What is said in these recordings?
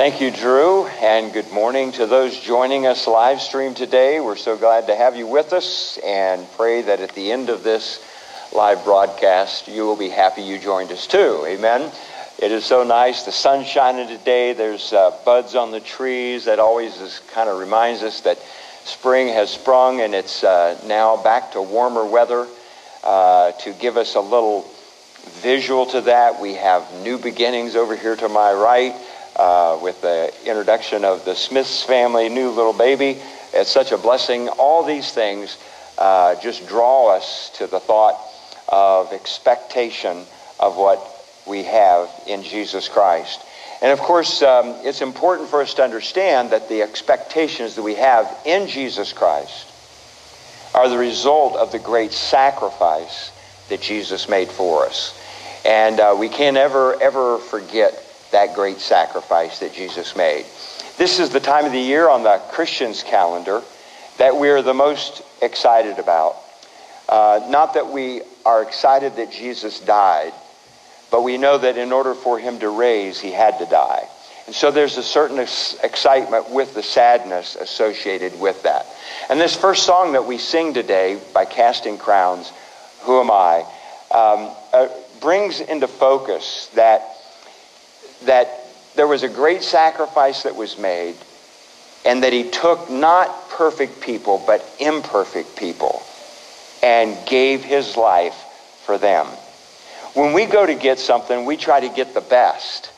Thank you, Drew, and good morning to those joining us live stream today. We're so glad to have you with us and pray that at the end of this live broadcast, you will be happy you joined us too. Amen. It is so nice. The sun's shining today. There's buds on the trees. That always kind of reminds us that spring has sprung and it's now back to warmer weather. To give us a little visual to that, we have new beginnings over here to my right. With the introduction of the Smiths family, new little baby. It's such a blessing. All these things just draw us to the thought of expectation of what we have in Jesus Christ. And of course, it's important for us to understand that the expectations that we have in Jesus Christ are the result of the great sacrifice that Jesus made for us. And we can't ever forget that great sacrifice that Jesus made. This is the time of the year on the Christian's calendar that we're the most excited about. Not that we are excited that Jesus died, but we know that in order for him to raise, he had to die. And so there's a certain excitement with the sadness associated with that. And this first song that we sing today by Casting Crowns, Who Am I, brings into focus that there was a great sacrifice that was made, and that he took not perfect people, but imperfect people, and gave his life for them. When we go to get something, we try to get the best.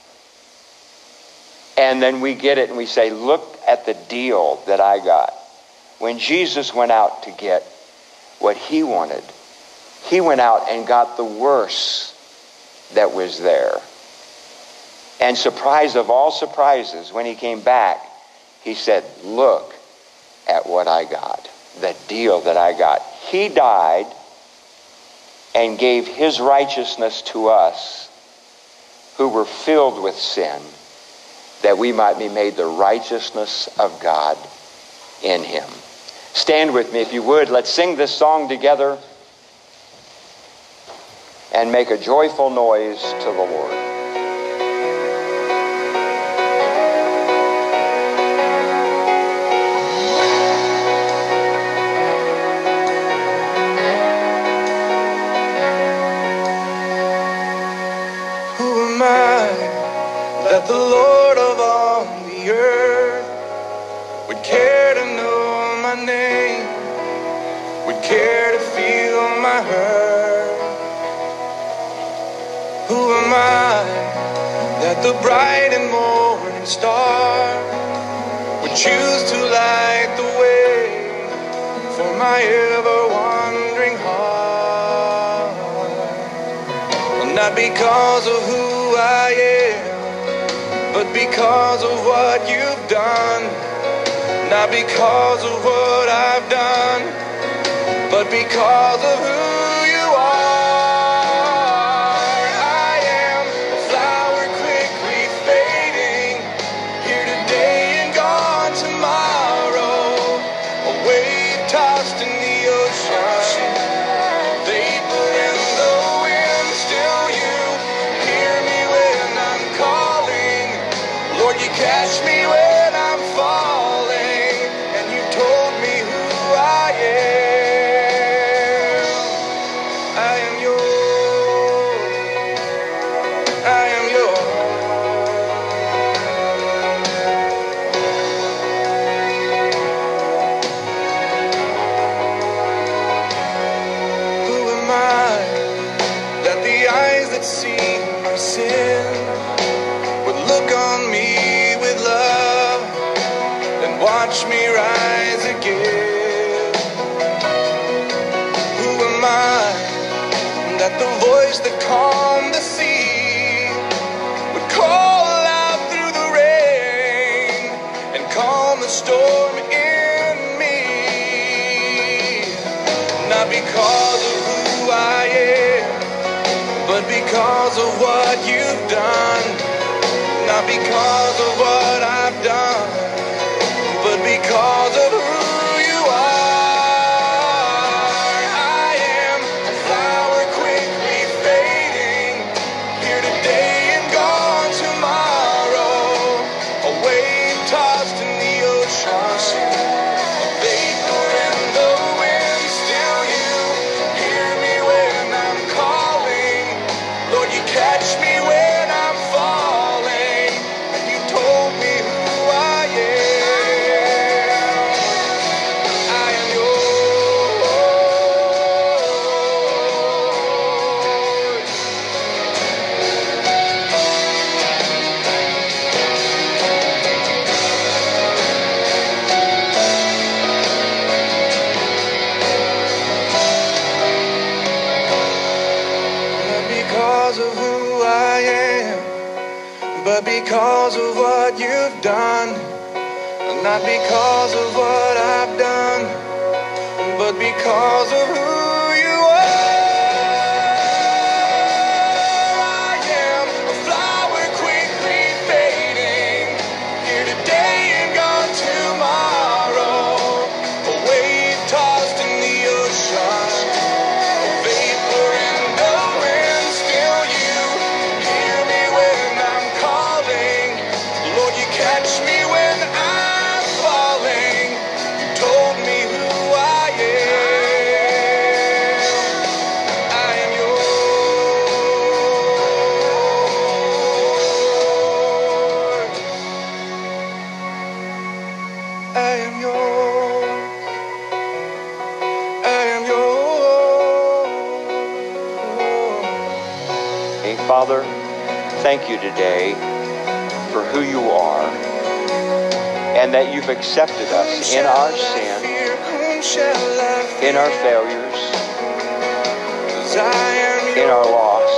And then we get it and we say, look at the deal that I got. When Jesus went out to get what he wanted, he went out and got the worst that was there. And surprise of all surprises, when he came back, he said, look at what I got, the deal that I got. He died and gave his righteousness to us who were filled with sin, that we might be made the righteousness of God in him. Stand with me if you would. Let's sing this song together and make a joyful noise to the Lord. That the Lord of all the earth would care to know my name, would care to feel my hurt. Who am I that the bright and morning star would choose to light the way for my ever-wandering heart? Well, not because of who I am, but because of what you've done. Not because of what I've done, but because of who you are. I am a flower quickly fading, here today and gone tomorrow, a wave tossed in the ocean, vapor in the wind. Still you hear me when I'm calling. Lord, you catch me when I'm falling, and you told me who I am. I am yours. I am yours. Who am I that the eyes that see my sin would look on me with love and watch me rise again? Who am I that the voice that calmed the sea would call out through the rain and calm the storm in me? Not because of who I am, but because of what you've done. Not because of what I've done, but because of who you are. I am a flower quickly fading, here today and gone tomorrow, a because of who I am, but because of what you've done. Not because of what I've done, but because of who you are. I am a flower quickly fading, here today and gone tomorrow. A wave tossed in the ocean, a vapor in the wind. Still you hear me when I'm calling. Lord, you catch me when I'm falling. You told me who I am. I am yours. I am yours. I am yours. Hey, Father, thank you today for who you are and that you've accepted us in our sin, in our failures, in our loss,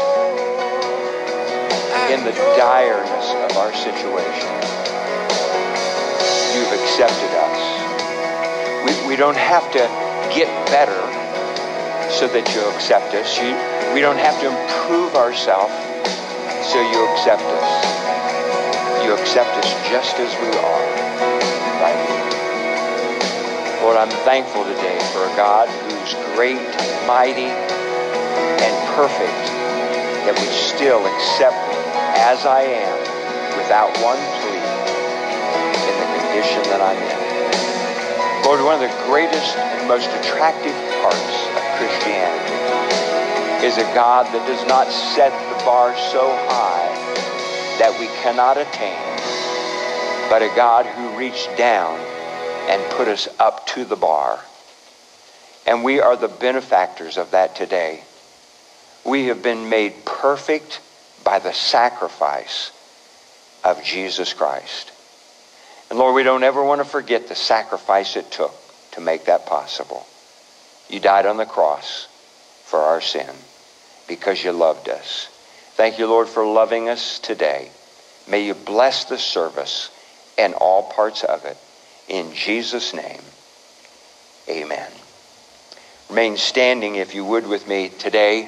in the direness of our situation. You've accepted us. We don't have to get better so that you accept us. We don't have to improve ourselves so you accept us. You accept us just as we are, right here. Lord, I'm thankful today for a God who's great, mighty, and perfect, that would still accept me as I am without one plea in the condition that I'm in. Lord, one of the greatest and most attractive parts of Christianity is a God that does not set the bar so high that we cannot attain, but a God who reached down and put us up to the bar. And we are the benefactors of that today. We have been made perfect by the sacrifice of Jesus Christ. And Lord, we don't ever want to forget the sacrifice it took to make that possible. You died on the cross for our sin because you loved us. Thank you, Lord, for loving us today. May you bless the service and all parts of it. In Jesus' name, amen. Remain standing, if you would, with me today.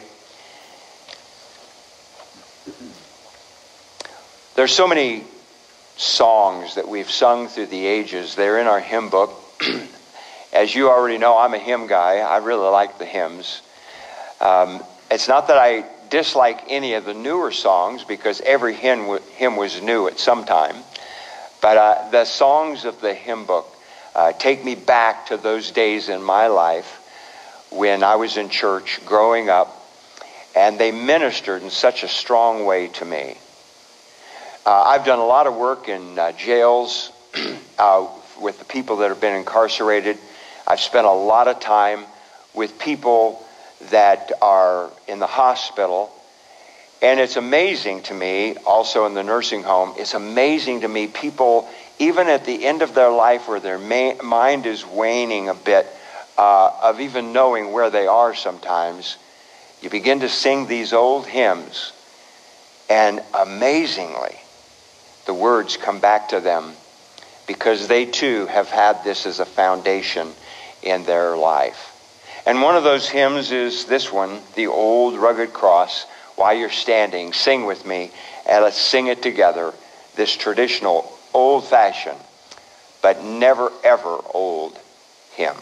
There's so many songs that we've sung through the ages. They're in our hymn book. As you already know, I'm a hymn guy. I really like the hymns. It's not that I dislike any of the newer songs, because every hymn was new at some time. But the songs of the hymn book take me back to those days in my life when I was in church growing up, and they ministered in such a strong way to me. I've done a lot of work in jails with the people that have been incarcerated. I've spent a lot of time with people that are in the hospital. And it's amazing to me, also in the nursing home, it's amazing to me people, even at the end of their life where their mind is waning a bit, of even knowing where they are sometimes, you begin to sing these old hymns, and amazingly, the words come back to them because they too have had this as a foundation in their life. And one of those hymns is this one, The Old Rugged Cross. While you're standing, sing with me, and let's sing it together, this traditional, old-fashioned, but never ever old hymn.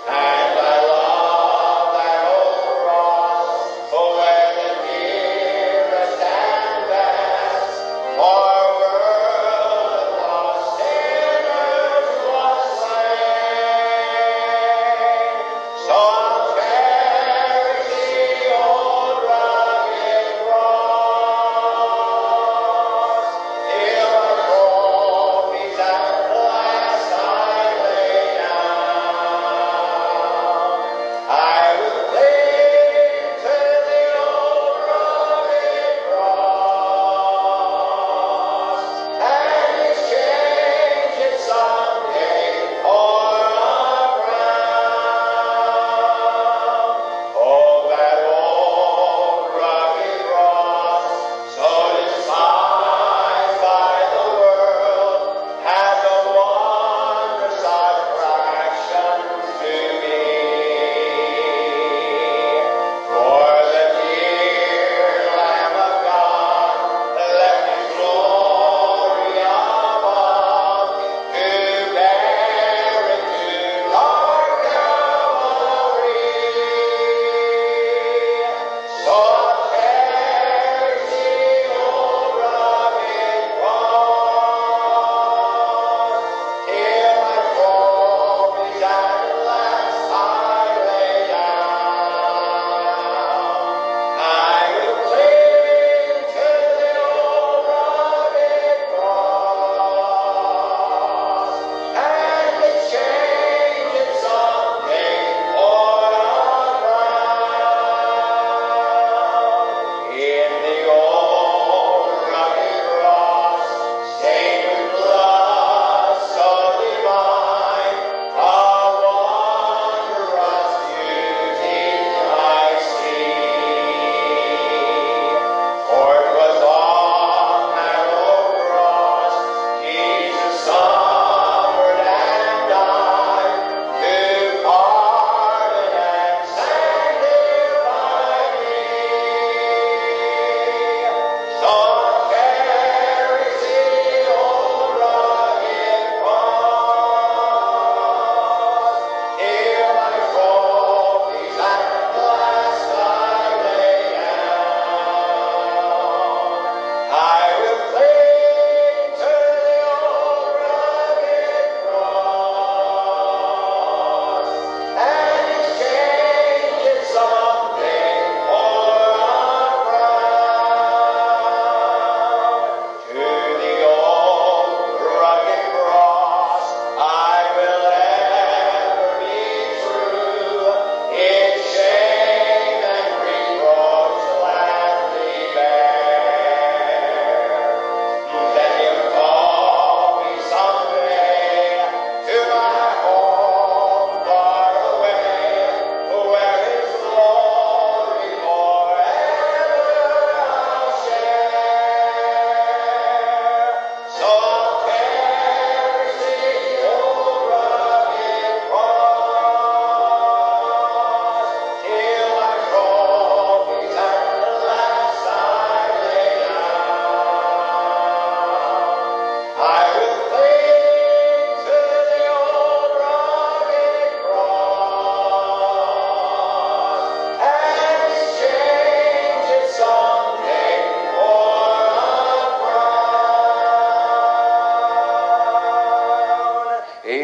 Oh, where the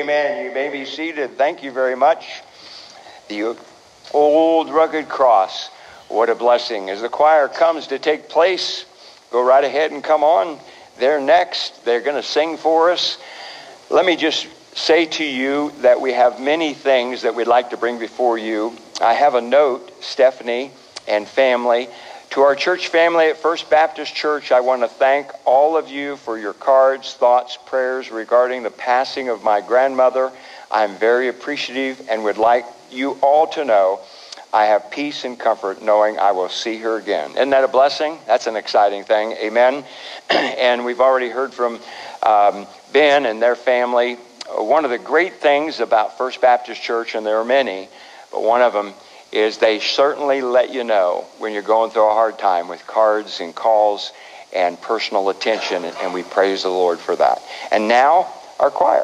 Amen. You may be seated. Thank you very much. The old rugged cross. What a blessing. As the choir comes to take place, go right ahead and come on. They're next. They're going to sing for us. Let me just say to you that we have many things that we'd like to bring before you. I have a note, Stephanie and family. To our church family at First Baptist Church, I want to thank all of you for your cards, thoughts, prayers regarding the passing of my grandmother. I'm very appreciative and would like you all to know I have peace and comfort knowing I will see her again. Isn't that a blessing? That's an exciting thing. Amen. And we've already heard from Ben and their family. One of the great things about First Baptist Church, and there are many, but one of them is they certainly let you know when you're going through a hard time with cards and calls and personal attention, and we praise the Lord for that. And now, our choir.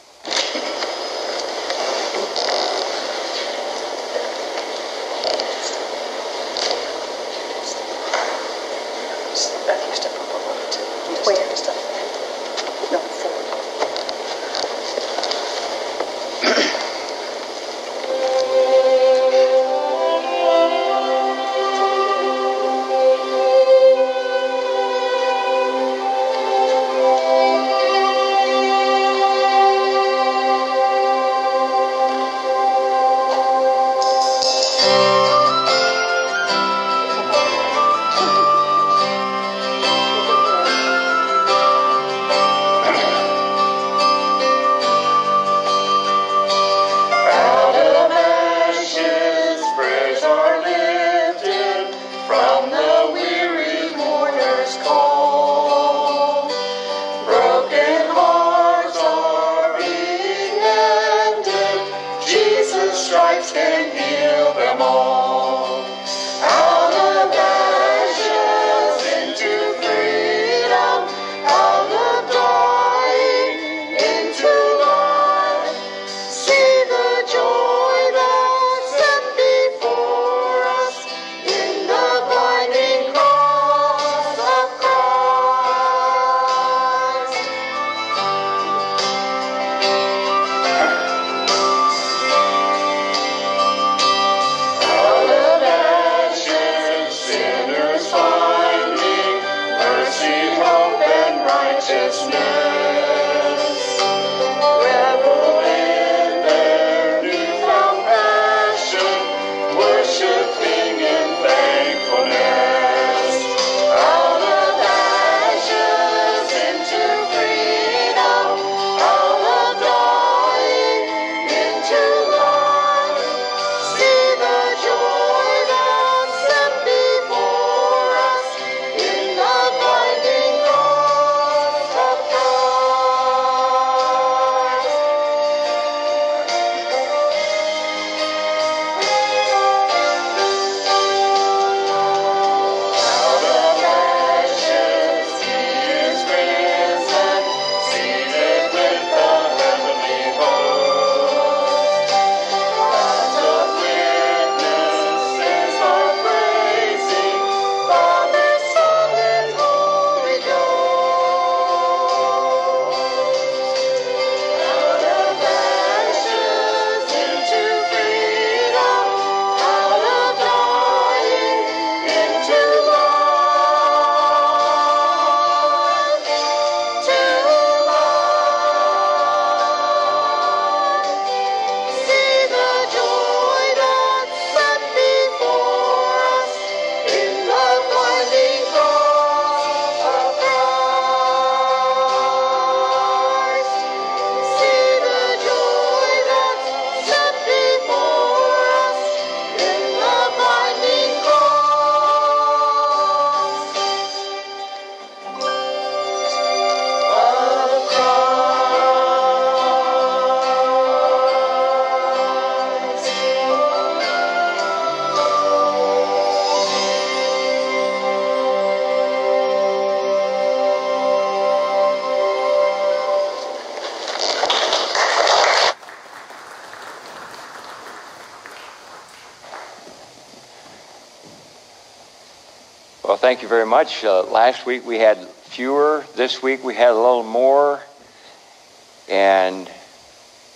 Well, thank you very much. Last week we had fewer. This week we had a little more. And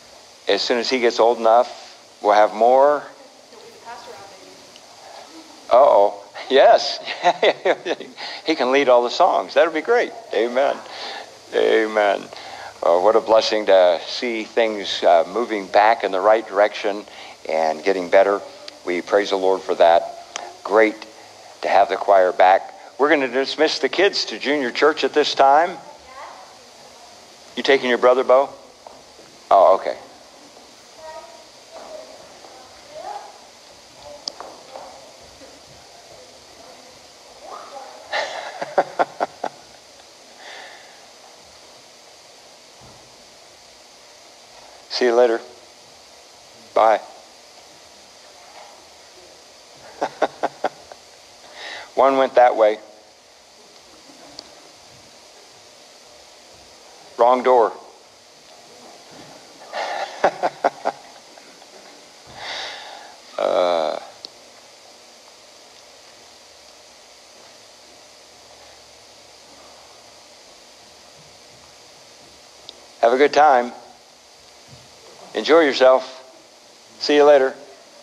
as soon as he gets old enough, we'll have more. Uh-oh. Yes. He can lead all the songs. That'll be great. Amen. Amen. What a blessing to see things moving back in the right direction and getting better. We praise the Lord for that. Great to have the choir back. We're going to dismiss the kids to junior church at this time. You taking your brother, Bo? Oh, okay. See you later. Bye. One went that way. Wrong door. Have a good time. Enjoy yourself. See you later.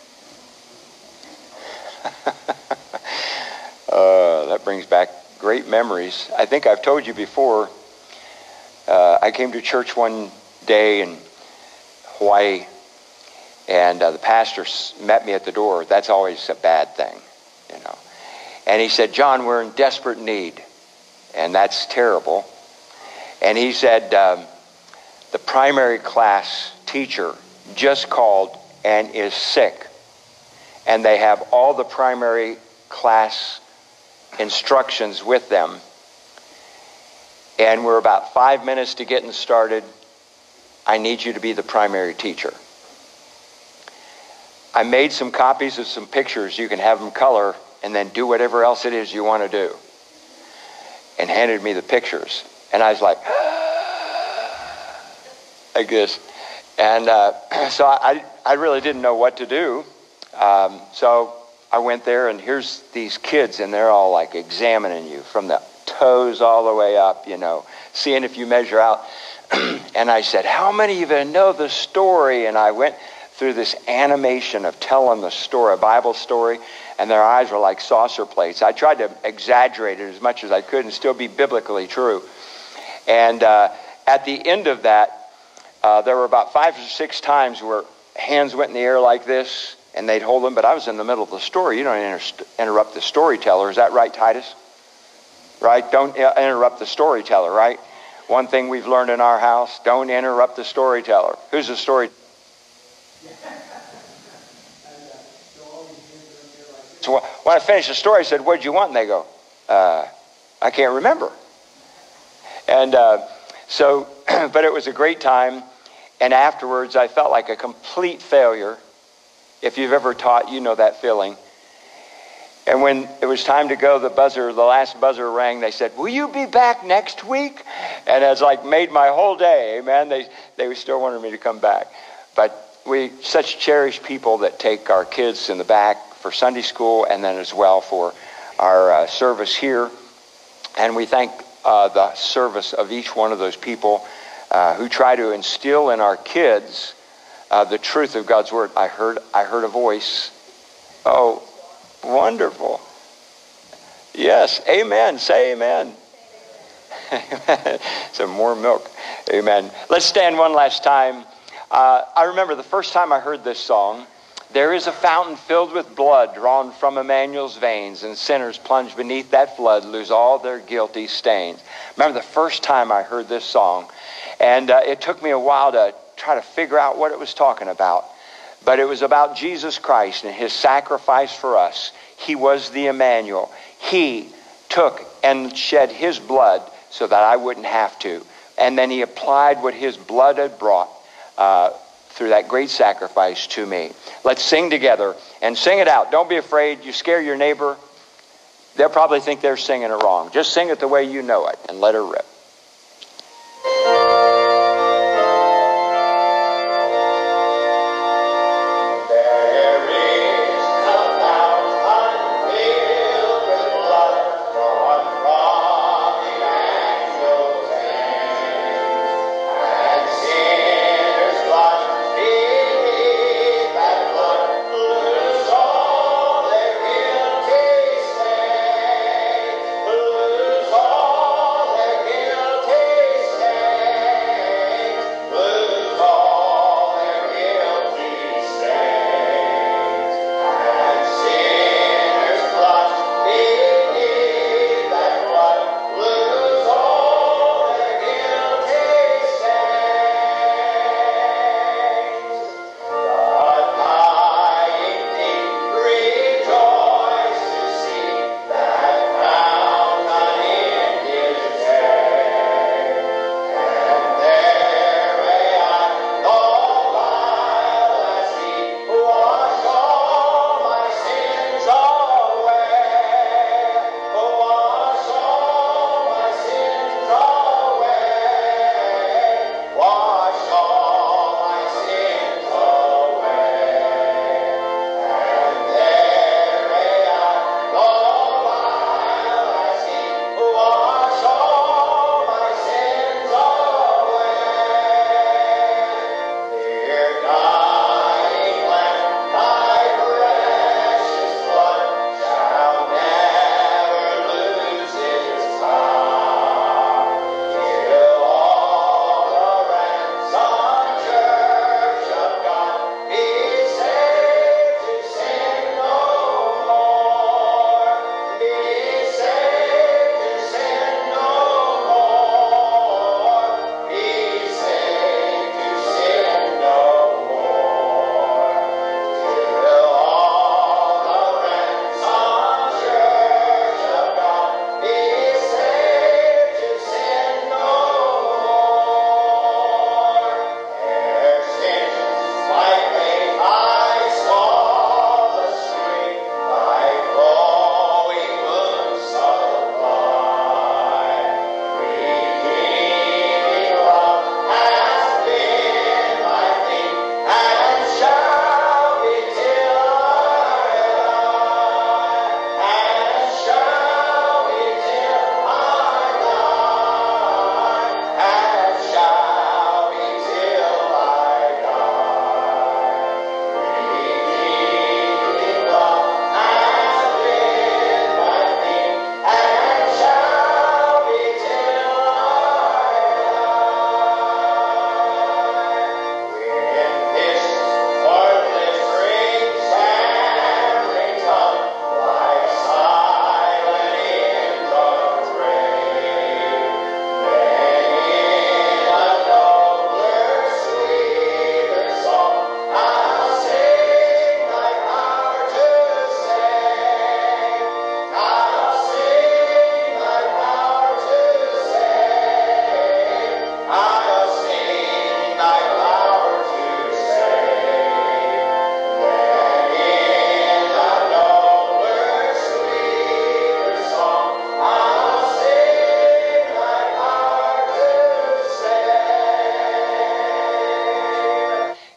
That brings back great memories. I think I've told you before, I came to church one day in Hawaii, and the pastor met me at the door. That's always a bad thing, you know. And he said, "John, we're in desperate need." And that's terrible. And he said, the primary class teacher just called and is sick. And they have all the primary class instructions with them. And we're about 5 minutes to getting started. I need you to be the primary teacher. I made some copies of some pictures. You can have them color and then do whatever else it is you want to do. And handed me the pictures. And I was like this. And so I really didn't know what to do. So I went there, and here's these kids, and they're all like examining you from the toes all the way up, you know, seeing if you measure out. And I said, "How many of you know the story?" And I went through this animation of telling the story, a Bible story, and their eyes were like saucer plates. I tried to exaggerate it as much as I could and still be biblically true. And at the end of that, there were about 5 or 6 times where hands went in the air like this, and they'd hold them, but I was in the middle of the story. You don't interrupt the storyteller. Is that right, Titus? Right? Don't interrupt the storyteller, right? One thing we've learned in our house, don't interrupt the storyteller. Who's the story? So when I finished the story, I said, "What did you want?" And they go, "I can't remember." And so, but it was a great time. And afterwards, I felt like a complete failure. If you've ever taught, you know that feeling. And when it was time to go, the last buzzer rang. They said, "Will you be back next week?" And it's like made my whole day. Amen. They still wanted me to come back. But we such cherished people that take our kids in the back for Sunday school, and then as well for our service here. And we thank the service of each one of those people who try to instill in our kids the truth of God's word. I heard a voice. Oh, wonderful. Yes, amen. Say amen. Amen. Some more milk. Amen. Let's stand one last time. I remember the first time I heard this song. "There is a fountain filled with blood drawn from Emmanuel's veins, and sinners plunged beneath that flood lose all their guilty stains." Remember the first time I heard this song, and it took me a while to try to figure out what it was talking about. But it was about Jesus Christ and his sacrifice for us. He was the Emmanuel. He took and shed his blood so that I wouldn't have to. And then he applied what his blood had brought through that great sacrifice to me. Let's sing together and sing it out. Don't be afraid. You scare your neighbor, they'll probably think they're singing it wrong. Just sing it the way you know it and let her rip. Yeah.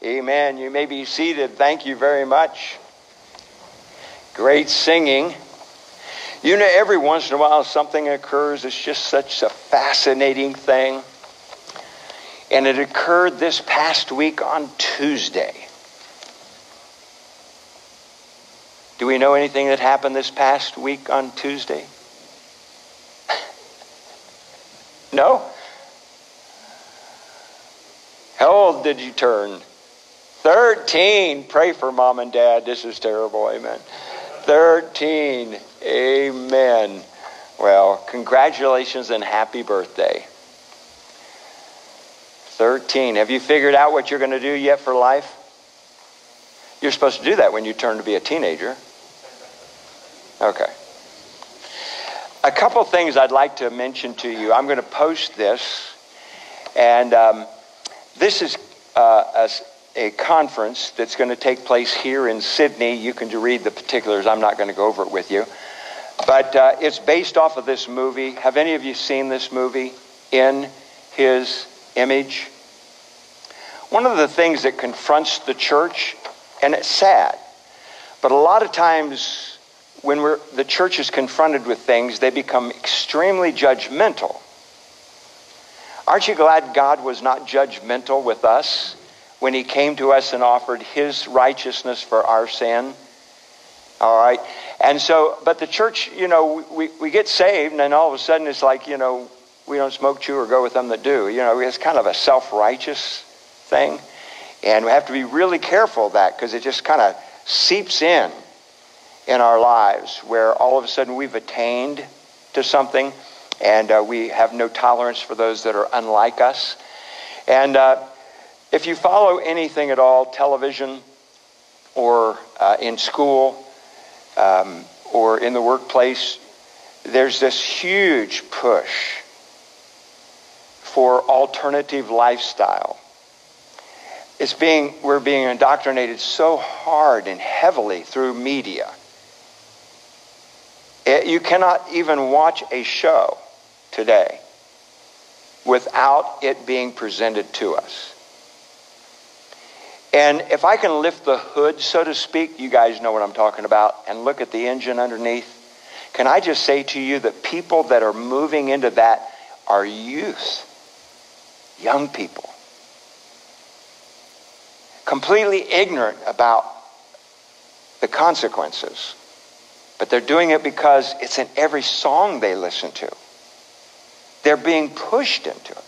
Amen. You may be seated. Thank you very much. Great singing. You know, every once in a while something occurs. It's just such a fascinating thing. And it occurred this past week on Tuesday. Do we know anything that happened this past week on Tuesday? No? How old did you turn? 13. Pray for mom and dad. This is terrible. Amen. 13. Amen. Well, congratulations and happy birthday. 13. Have you figured out what you're going to do yet for life? You're supposed to do that when you turn to be a teenager. Okay. A couple things I'd like to mention to you. I'm going to post this. And this is a conference that's going to take place here in Sidney. You can read the particulars. I'm not going to go over it with you. But it's based off of this movie. Have any of you seen this movie, In His Image? One of the things that confronts the church, and it's sad, but a lot of times when the church is confronted with things, they become extremely judgmental. Aren't you glad God was not judgmental with us when he came to us and offered his righteousness for our sin? All right. And so, but the church, you know, we get saved and then all of a sudden it's like, you know, we don't smoke, chew, or go with them that do. You know, it's kind of a self-righteous thing. And we have to be really careful of that because it just kind of seeps in our lives where all of a sudden we've attained to something and we have no tolerance for those that are unlike us. And if you follow anything at all, television or in school or in the workplace, there's this huge push for alternative lifestyle. We're being indoctrinated so hard and heavily through media. You cannot even watch a show today without it being presented to us. And if I can lift the hood, so to speak, you guys know what I'm talking about, and look at the engine underneath, can I just say to you that people that are moving into that are youth, young people, completely ignorant about the consequences. But they're doing it because it's in every song they listen to. They're being pushed into it.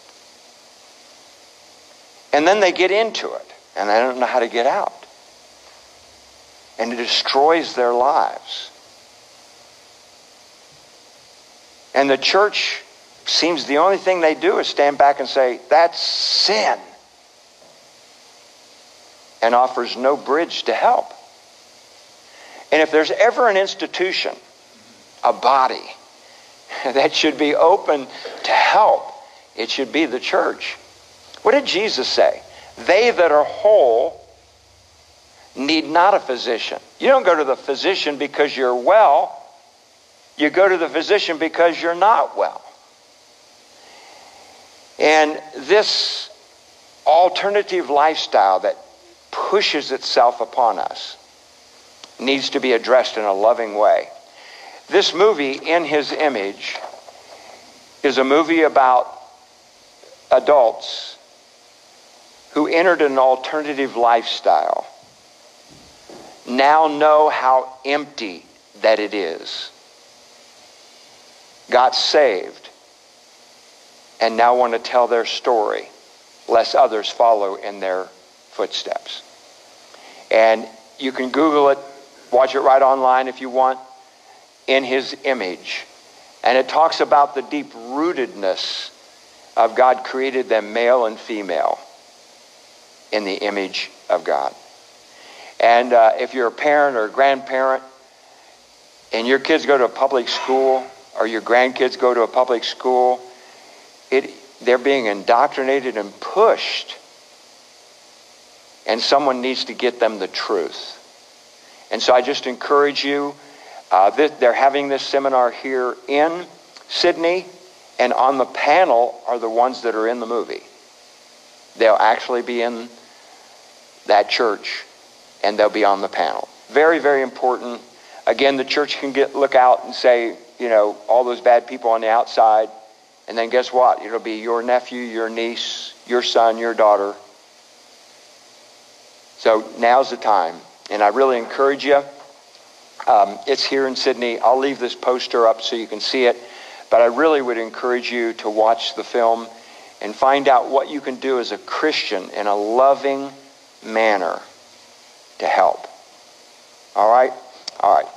And then they get into it, and they don't know how to get out. And it destroys their lives. And the church seems the only thing they do is stand back and say, that's sin. And offers no bridge to help. And if there's ever an institution, a body, that should be open to help, it should be the church. What did Jesus say? They that are whole need not a physician. You don't go to the physician because you're well. You go to the physician because you're not well. And this alternative lifestyle that pushes itself upon us needs to be addressed in a loving way. This movie, In His Image, is a movie about adults who entered an alternative lifestyle, now know how empty that it is, got saved, and now want to tell their story, lest others follow in their footsteps. And you can Google it, watch it right online if you want, In His Image. And it talks about the deep rootedness of God created them male and female in the image of God. And if you're a parent or a grandparent and your kids go to a public school or your grandkids go to a public school, they're being indoctrinated and pushed. And someone needs to get them the truth. And so I just encourage you, they're having this seminar here in Sidney, and on the panel are the ones that are in the movie. They'll actually be in that church, and they'll be on the panel. Very, very important. Again, the church can look out and say, all those bad people on the outside, and then guess what? It'll be your nephew, your niece, your son, your daughter. So now's the time, and I really encourage you. It's here in Sidney. I'll leave this poster up so you can see it, but I really would encourage you to watch the film and find out what you can do as a Christian in a loving manner to help. All right? All right.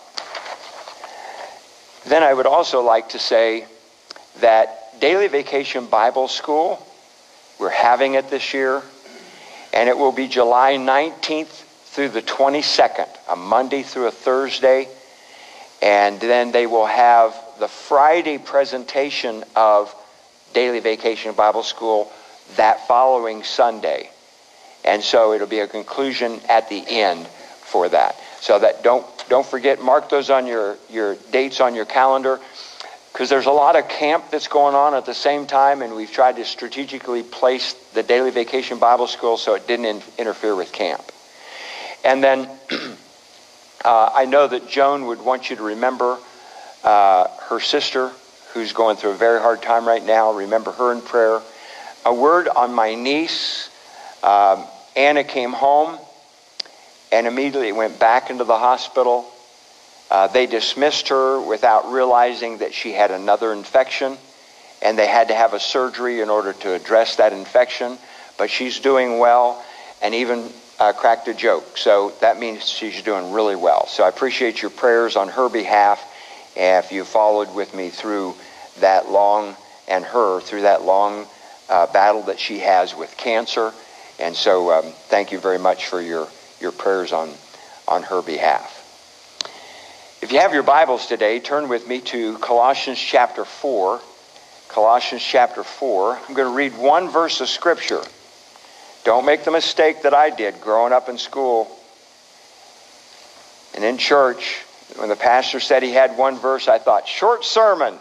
Then I would also like to say that Daily Vacation Bible School, we're having it this year, and it will be July 19th through the 22nd, a Monday through a Thursday, and then they will have the Friday presentation of Daily Vacation Bible School that following Sunday. And so it'll be a conclusion at the end for that. So that don't forget, mark those on your dates on your calendar, because there's a lot of camp that's going on at the same time, and we've tried to strategically place the Daily Vacation Bible School so it didn't interfere with camp. And then I know that Joan would want you to remember her sister, who's going through a very hard time right now. Remember her in prayer. A word on my niece. Anna came home and immediately went back into the hospital. They dismissed her without realizing that she had another infection, and they had to have a surgery in order to address that infection. But she's doing well, and even cracked a joke. So that means she's doing really well. So I appreciate your prayers on her behalf, and if you followed with me through that long, and her through that long battle that she has with cancer. And so thank you very much for your prayers on her behalf. If you have your Bibles today, turn with me to Colossians chapter 4. Colossians chapter 4. I'm going to read one verse of Scripture. Don't make the mistake that I did growing up in school and in church. When the pastor said he had one verse, I thought, short sermon.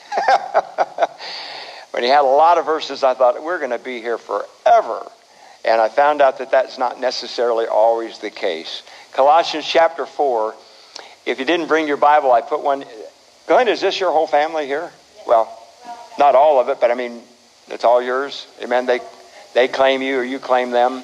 When he had a lot of verses, I thought, we're going to be here forever. And I found out that that's not necessarily always the case. Colossians chapter 4. If you didn't bring your Bible, I put one. Glenn, is this your whole family here? Yes. Well, not all of it, but I mean, it's all yours. Amen. They claim you or you claim them.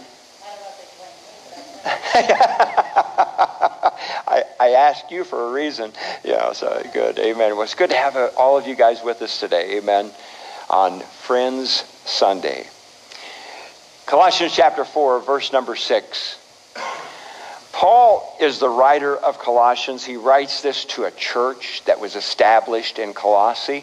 I asked you for a reason. Yeah, so good. Amen. Well, it's good to have all of you guys with us today. Amen. On Friends Sunday. Colossians chapter 4, verse number 6. Paul is the writer of Colossians. He writes this to a church that was established in Colossae,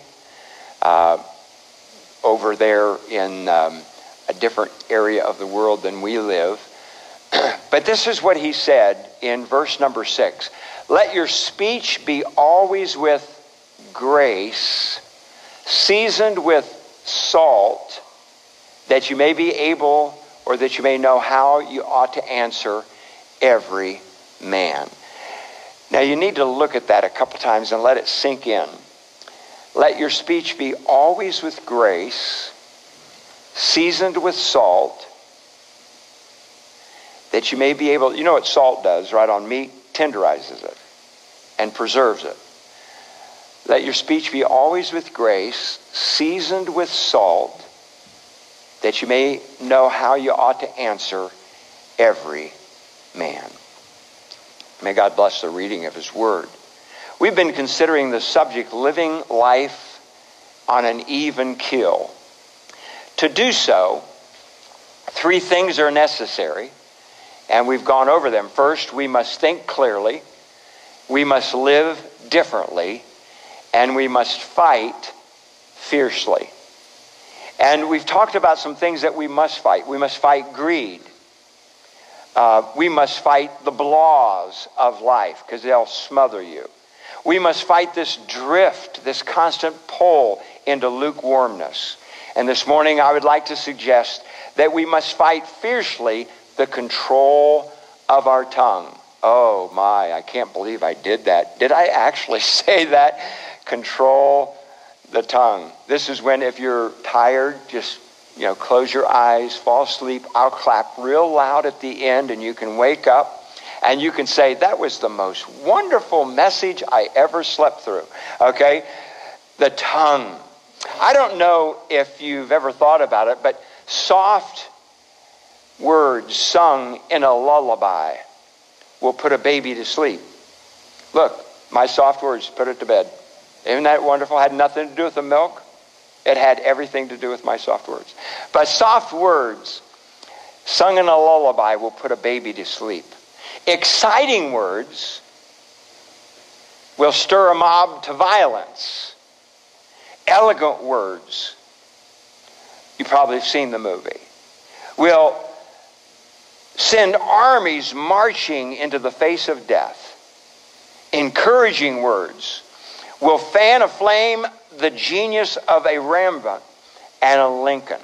over there in a different area of the world than we live. But this is what he said in verse number 6. Let your speech be always with grace, seasoned with salt, that you may be able, or that you may know how you ought to answer every man. Now you need to look at that a couple times and let it sink in. Let your speech be always with grace, seasoned with salt, that you may be able, you know what salt does, right, on meat? Tenderizes it and preserves it. Let your speech be always with grace, seasoned with salt, that you may know how you ought to answer every man. May God bless the reading of his word. We've been considering the subject, living life on an even keel. To do so, three things are necessary, and we've gone over them. First, we must think clearly, we must live differently, and we must fight fiercely. And we've talked about some things that we must fight. We must fight greed. We must fight the blahs of life, because they'll smother you. We must fight this drift, this constant pull into lukewarmness. And this morning I would like to suggest that we must fight fiercely the control of our tongue. Oh my, I can't believe I did that. Did I actually say that? Control the tongue. This is when, if you're tired, just close your eyes, fall asleep. I'll clap real loud at the end, and you can wake up, and you can say, that was the most wonderful message I ever slept through. Okay? The tongue. I don't know if you've ever thought about it, but soft words sung in a lullaby will put a baby to sleep. Look, my soft words put it to bed. Isn't that wonderful? Had nothing to do with the milk. It had everything to do with my soft words. But soft words sung in a lullaby will put a baby to sleep. Exciting words will stir a mob to violence. Elegant words, you probably have seen the movie, will send armies marching into the face of death. Encouraging words will fan aflame the genius of a Rembrandt and a Lincoln.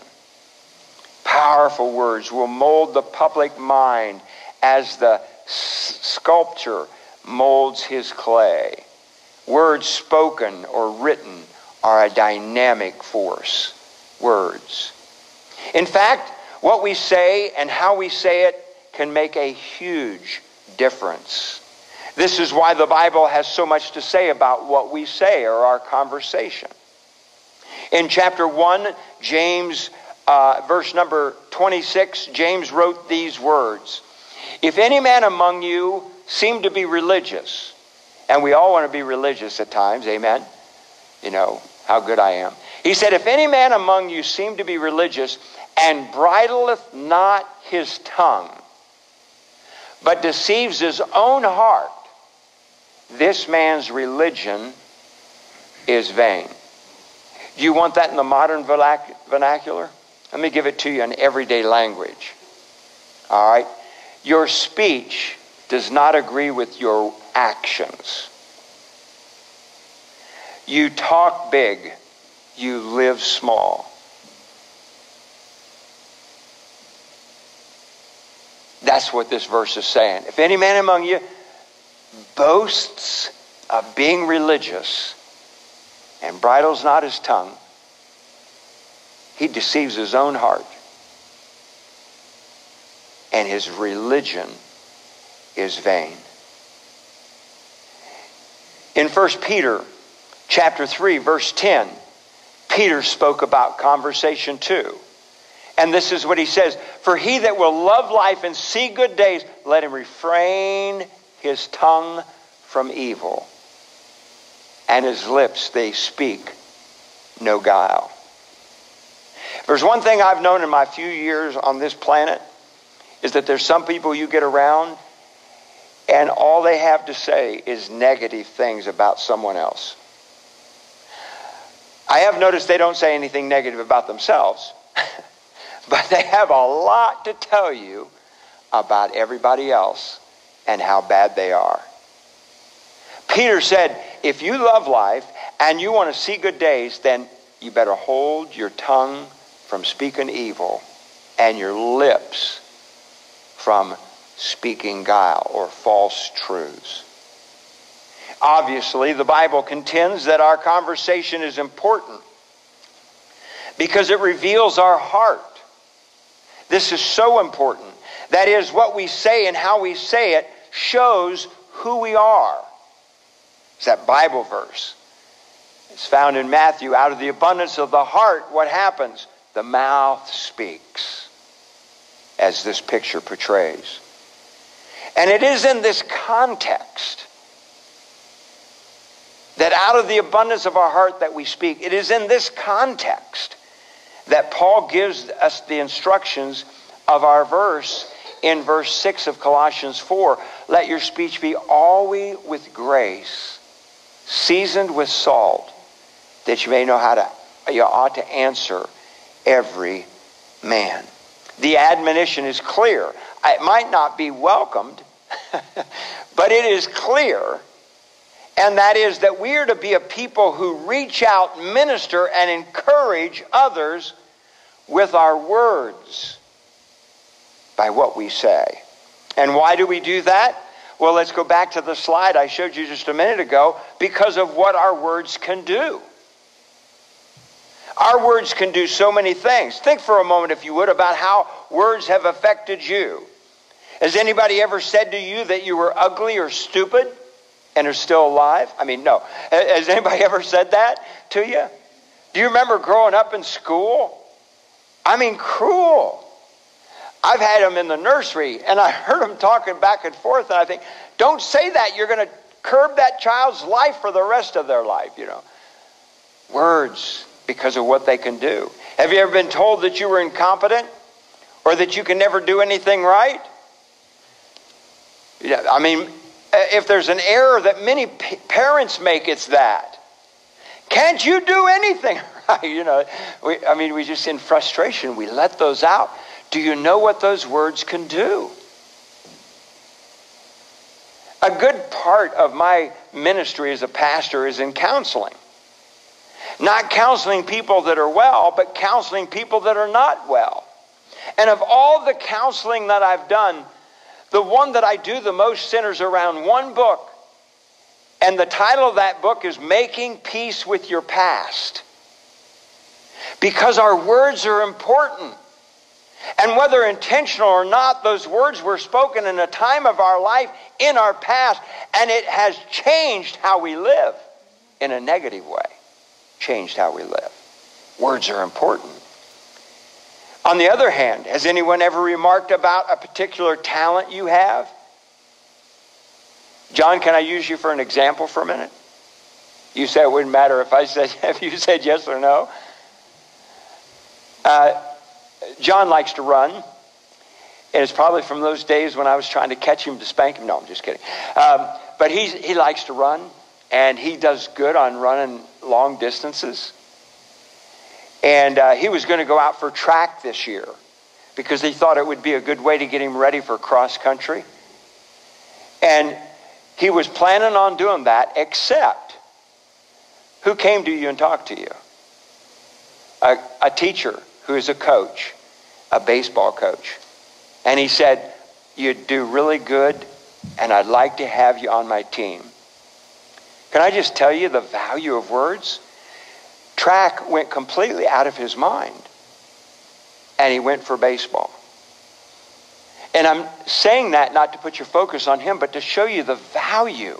Powerful words will mold the public mind as the sculptor molds his clay. Words spoken or written are a dynamic force. Words. In fact, what we say and how we say it can make a huge difference. This is why the Bible has so much to say about what we say or our conversation. In chapter 1, James, verse number 26, James wrote these words. If any man among you seem to be religious, and we all want to be religious at times, amen? How good I am. He said, if any man among you seem to be religious and bridleth not his tongue, but deceives his own heart, this man's religion is vain. Do you want that in the modern vernacular? Let me give it to you in everyday language. All right? Your speech does not agree with your actions. You talk big, you live small. That's what this verse is saying. If any man among you boasts of being religious and bridles not his tongue, he deceives his own heart. And his religion is vain. In 1 Peter chapter 3, verse 10, Peter spoke about conversation too. And this is what he says. For he that will love life and see good days, let him refrain his tongue from evil, and his lips they speak no guile. If there's one thing I've known in my few years on this planet, is that there's some people you get around and all they have to say is negative things about someone else. I have noticed they don't say anything negative about themselves, but they have a lot to tell you about everybody else and how bad they are. Peter said, if you love life and you want to see good days, then you better hold your tongue from speaking evil and your lips from speaking guile or false truths. Obviously, the Bible contends that our conversation is important because it reveals our heart. This is so important. That is, what we say and how we say it shows who we are. It's that Bible verse. It's found in Matthew. Out of the abundance of the heart, what happens? The mouth speaks, as this picture portrays. And it is in this context that out of the abundance of our heart that we speak. It is in this context that Paul gives us the instructions of our verse in verse 6 of Colossians 4. Let your speech be always with grace, seasoned with salt, that you may know you ought to answer every man. The admonition is clear. It might not be welcomed, but it is clear. And that is that we are to be a people who reach out, minister, and encourage others with our words by what we say. And why do we do that? Well, let's go back to the slide I showed you just a minute ago. Because of what our words can do. Our words can do so many things. Think for a moment, if you would, about how words have affected you. Has anybody ever said to you that you were ugly or stupid and are still alive? I mean, no. Has anybody ever said that to you? Do you remember growing up in school? I mean, cruel. I've had them in the nursery, and I heard them talking back and forth, and I think, don't say that. You're going to curb that child's life for the rest of their life, you know. Words, because of what they can do. Have you ever been told that you were incompetent or that you can never do anything right? Yeah, I mean, if there's an error that many parents make, it's that. Can't you do anything right? You know, we just in frustration, we let those out. Do you know what those words can do? A good part of my ministry as a pastor is in counseling. Not counseling people that are well, but counseling people that are not well. And of all the counseling that I've done, the one that I do the most centers around one book. And the title of that book is Making Peace with Your Past. Because our words are important. And whether intentional or not, those words were spoken in a time of our life in our past, and it has changed how we live in a negative way. Changed how we live. Words are important. On the other hand, has anyone ever remarked about a particular talent you have? John, can I use you for an example for a minute? You said it wouldn't matter if you said yes or no. John likes to run. And it's probably from those days when I was trying to catch him to spank him. No, I'm just kidding. But he likes to run. And he does good on running long distances. And he was going to go out for track this year because he thought it would be a good way to get him ready for cross country. And he was planning on doing that, except who came to you and talked to you? A teacher who is a coach, a baseball coach. And he said, "You do really good, and I'd like to have you on my team." Can I just tell you the value of words? Track went completely out of his mind, and he went for baseball. And I'm saying that not to put your focus on him, but to show you the value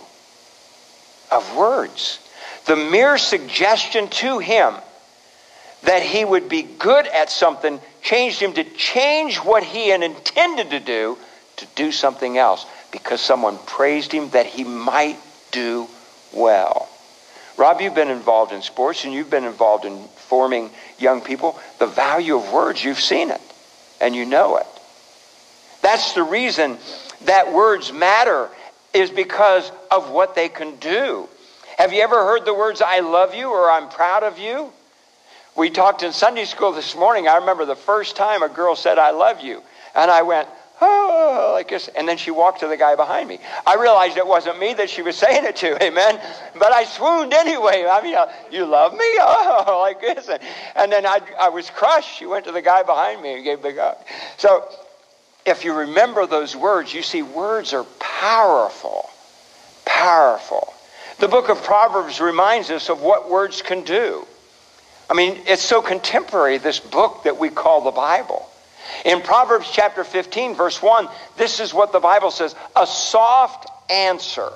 of words. The mere suggestion to him that he would be good at something changed him to change what he had intended to do something else, because someone praised him that he might do well. Rob, you've been involved in sports and you've been involved in forming young people. The value of words, you've seen it and you know it. That's the reason that words matter, is because of what they can do. Have you ever heard the words, "I love you" or "I'm proud of you"? We talked in Sunday school this morning. I remember the first time a girl said, "I love you." And I went, "Oh," like this. And then she walked to the guy behind me. I realized it wasn't me that she was saying it to, amen? But I swooned anyway. I mean, "You love me?" Oh, like this. And then I was crushed. She went to the guy behind me and gave a big hug. So if you remember those words, you see words are powerful. Powerful. The book of Proverbs reminds us of what words can do. I mean, it's so contemporary, this book that we call the Bible. In Proverbs chapter 15, verse 1, this is what the Bible says: "A soft answer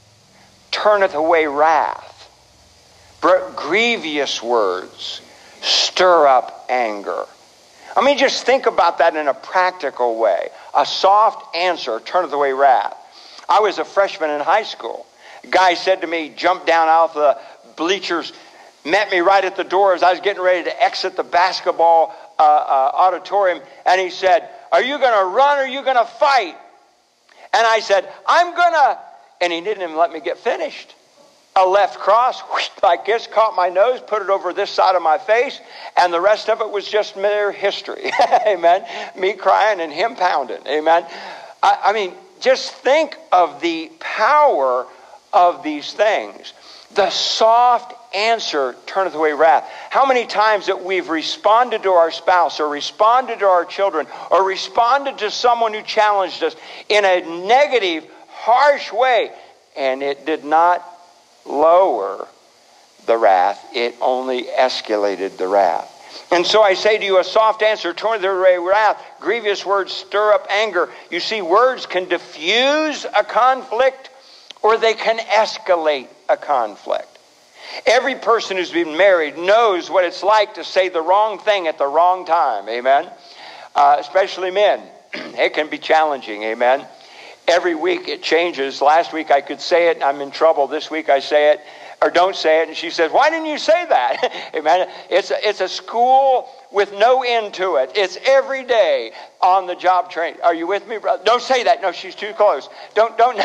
turneth away wrath, but grievous words stir up anger." I mean, just think about that in a practical way. A soft answer turneth away wrath. I was a freshman in high school. A guy said to me, jumped down out of the bleachers, met me right at the door as I was getting ready to exit the basketball auditorium, and he said, "Are you going to run or are you going to fight?" And I said, "I'm going to," and he didn't even let me get finished. A left cross, whoosh, like this, caught my nose, put it over this side of my face, and the rest of it was just mere history. Amen. Me crying and him pounding. Amen. I mean, just think of the power of these things. The soft answer turneth away wrath. How many times that we've responded to our spouse or responded to our children or responded to someone who challenged us in a negative, harsh way, and it did not lower the wrath. It only escalated the wrath. And so I say to you, a soft answer turneth away wrath. Grievous words stir up anger. You see, words can diffuse a conflict or they can escalate a conflict. Every person who's been married knows what it's like to say the wrong thing at the wrong time. Amen? Especially men. It can be challenging. Amen? Every week it changes. Last week I could say it and I'm in trouble. This week I say it or don't say it. And she says, why didn't you say that? Amen. It's a school with no end to it. It's every day on the job training. Are you with me, brother? Don't say that. No, she's too close. Don't. Amen.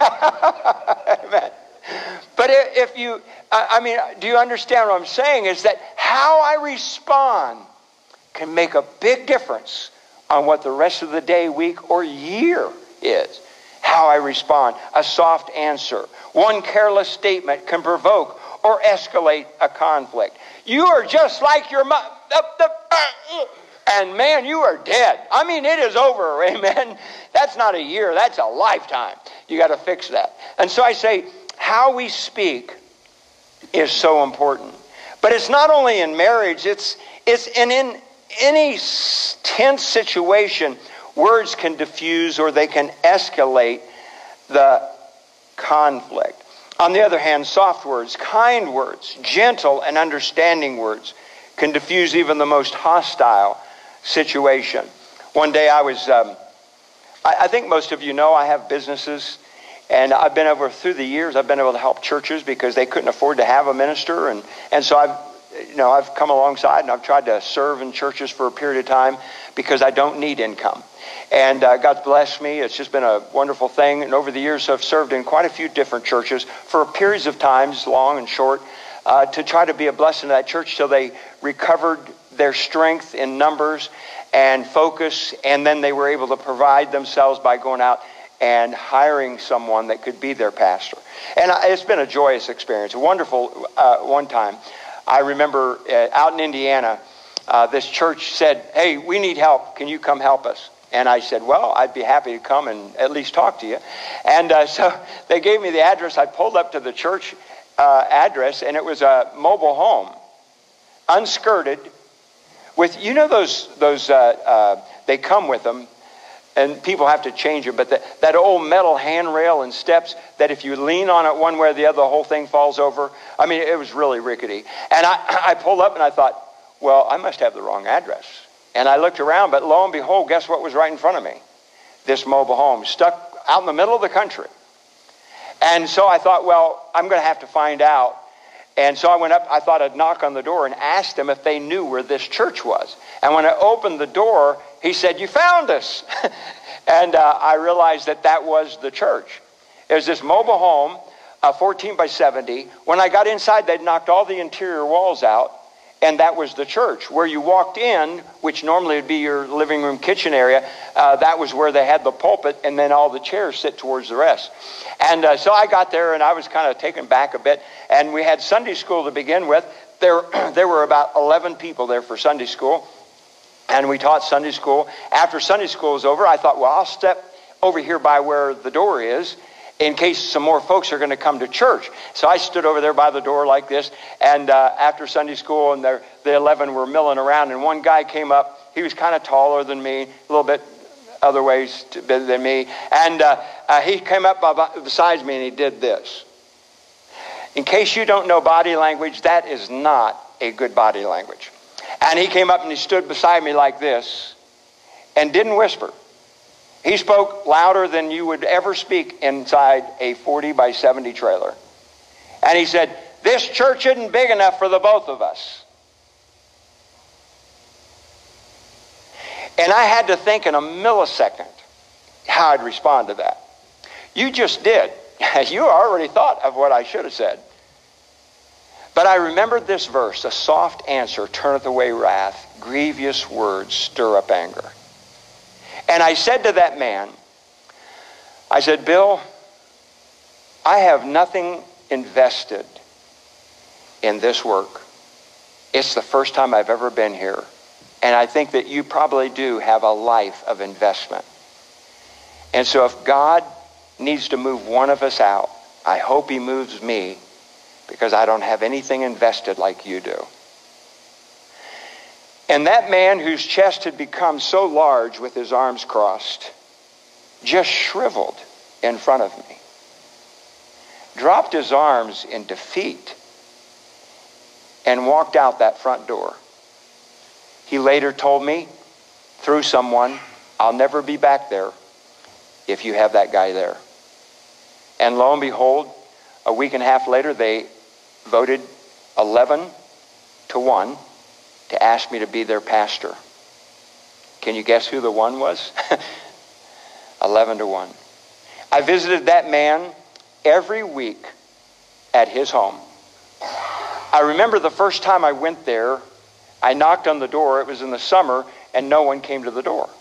But if you, do you understand what I'm saying? Is that how I respond can make a big difference on what the rest of the day, week, or year is. How I respond. A soft answer. One careless statement can provoke or escalate a conflict. You are just like your mother. And man, you are dead. It is over. Amen. That's not a year. That's a lifetime. You got to fix that. And so I say, how we speak is so important. But it's not only in marriage. It's in any tense situation. Words can diffuse or they can escalate the conflict. On the other hand, soft words, kind words, gentle and understanding words can diffuse even the most hostile situation. One day I was, I think most of you know I have businesses, and I've been through the years, I've been able to help churches because they couldn't afford to have a minister, and so I've come alongside and I've tried to serve in churches for a period of time because I don't need income. And God's blessed me. It's just been a wonderful thing. And over the years, I've served in quite a few different churches for periods of times, long and short, to try to be a blessing to that church till they recovered their strength in numbers and focus. And then they were able to provide themselves by going out and hiring someone that could be their pastor. And it's been a joyous experience, a wonderful one time. I remember out in Indiana, this church said, hey, we need help. Can you come help us? And I said, well, I'd be happy to come and at least talk to you. And so they gave me the address. I pulled up to the church address, and it was a mobile home, unskirted, with, those they come with them, and people have to change them, but that old metal handrail and steps that if you lean on it one way or the other, the whole thing falls over. It was really rickety. And I pulled up and I thought, well, I must have the wrong address. And I looked around, but lo and behold, guess what was right in front of me? This mobile home, stuck out in the middle of the country. And so I thought, well, I'm going to have to find out. And so I went up, I thought I'd knock on the door and ask them if they knew where this church was. And when I opened the door, he said, you found us. And I realized that was the church. It was this mobile home, 14 by 70. When I got inside, they'd knocked all the interior walls out. And that was the church. Where you walked in, which normally would be your living room, kitchen area, that was where they had the pulpit, and then all the chairs sit towards the rest. And so I got there, and I was kind of taken back a bit. And we had Sunday school to begin with. There were about 11 people there for Sunday school. And we taught Sunday school. After Sunday school was over, I thought, well, I'll step over here by where the door is, in case some more folks are going to come to church. So I stood over there by the door like this, and after Sunday school, and the 11 were milling around, and one guy came up. He was kind of taller than me, a little bit other ways than me, and he came up beside me, and he did this. In case you don't know body language, that is not a good body language. And he came up and he stood beside me like this, and didn't whisper. He spoke louder than you would ever speak inside a 40 by 70 trailer. And he said, this church isn't big enough for the both of us. And I had to think in a millisecond how I'd respond to that. You just did. You already thought of what I should have said. But I remembered this verse, a soft answer turneth away wrath, grievous words stir up anger. And I said to that man, I said, Bill, I have nothing invested in this work. It's the first time I've ever been here. And I think that you probably do have a life of investment. And so if God needs to move one of us out, I hope he moves me because I don't have anything invested like you do. And that man whose chest had become so large with his arms crossed just shriveled in front of me, dropped his arms in defeat, and walked out that front door. He later told me, through someone, I'll never be back there if you have that guy there. And lo and behold, a week and a half later, they voted 11-1 to ask me to be their pastor. Can you guess who the one was? 11-1. I visited that man every week at his home. I remember the first time I went there, I knocked on the door. It was in the summer, and no one came to the door.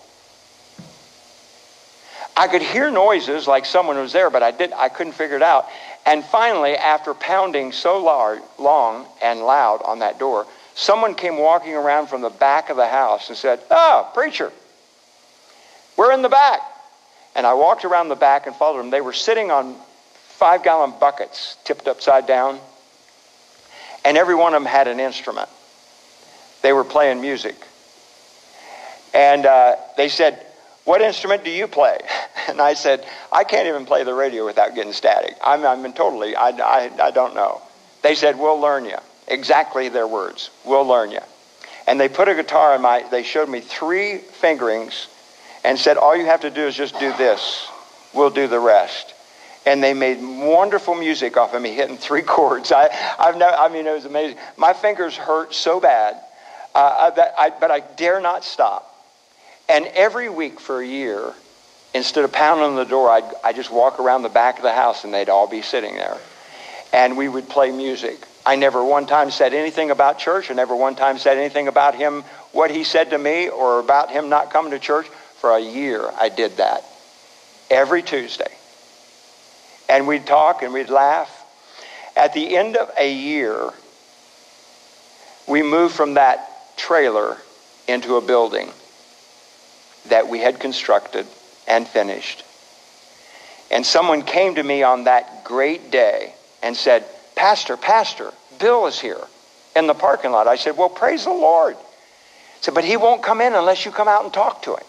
I could hear noises like someone was there, but I couldn't figure it out. And finally, after pounding so long and loud on that door, someone came walking around from the back of the house and said, "Oh, preacher, we're in the back." And I walked around the back and followed them. They were sitting on 5-gallon buckets tipped upside down, and every one of them had an instrument. They were playing music. And they said, "What instrument do you play?" And I said, "I can't even play the radio without getting static. I don't know." They said, "We'll learn you." Exactly their words. "We'll learn you." And they put a guitar in they showed me 3 fingerings and said, "All you have to do is just do this. We'll do the rest." And they made wonderful music off of me hitting 3 chords. It was amazing. My fingers hurt so bad, but I dare not stop. And every week for a year, instead of pounding on the door, I'd just walk around the back of the house and they'd all be sitting there. And we would play music. I never one time said anything about church. I never one time said anything about him, what he said to me, or about him not coming to church. For a year, I did that. Every Tuesday. And we'd talk and we'd laugh. At the end of a year, we moved from that trailer into a building that we had constructed and finished. And someone came to me on that great day and said, Pastor, Bill is here in the parking lot." I said, "Well, praise the Lord." He said, "But he won't come in unless you come out and talk to him."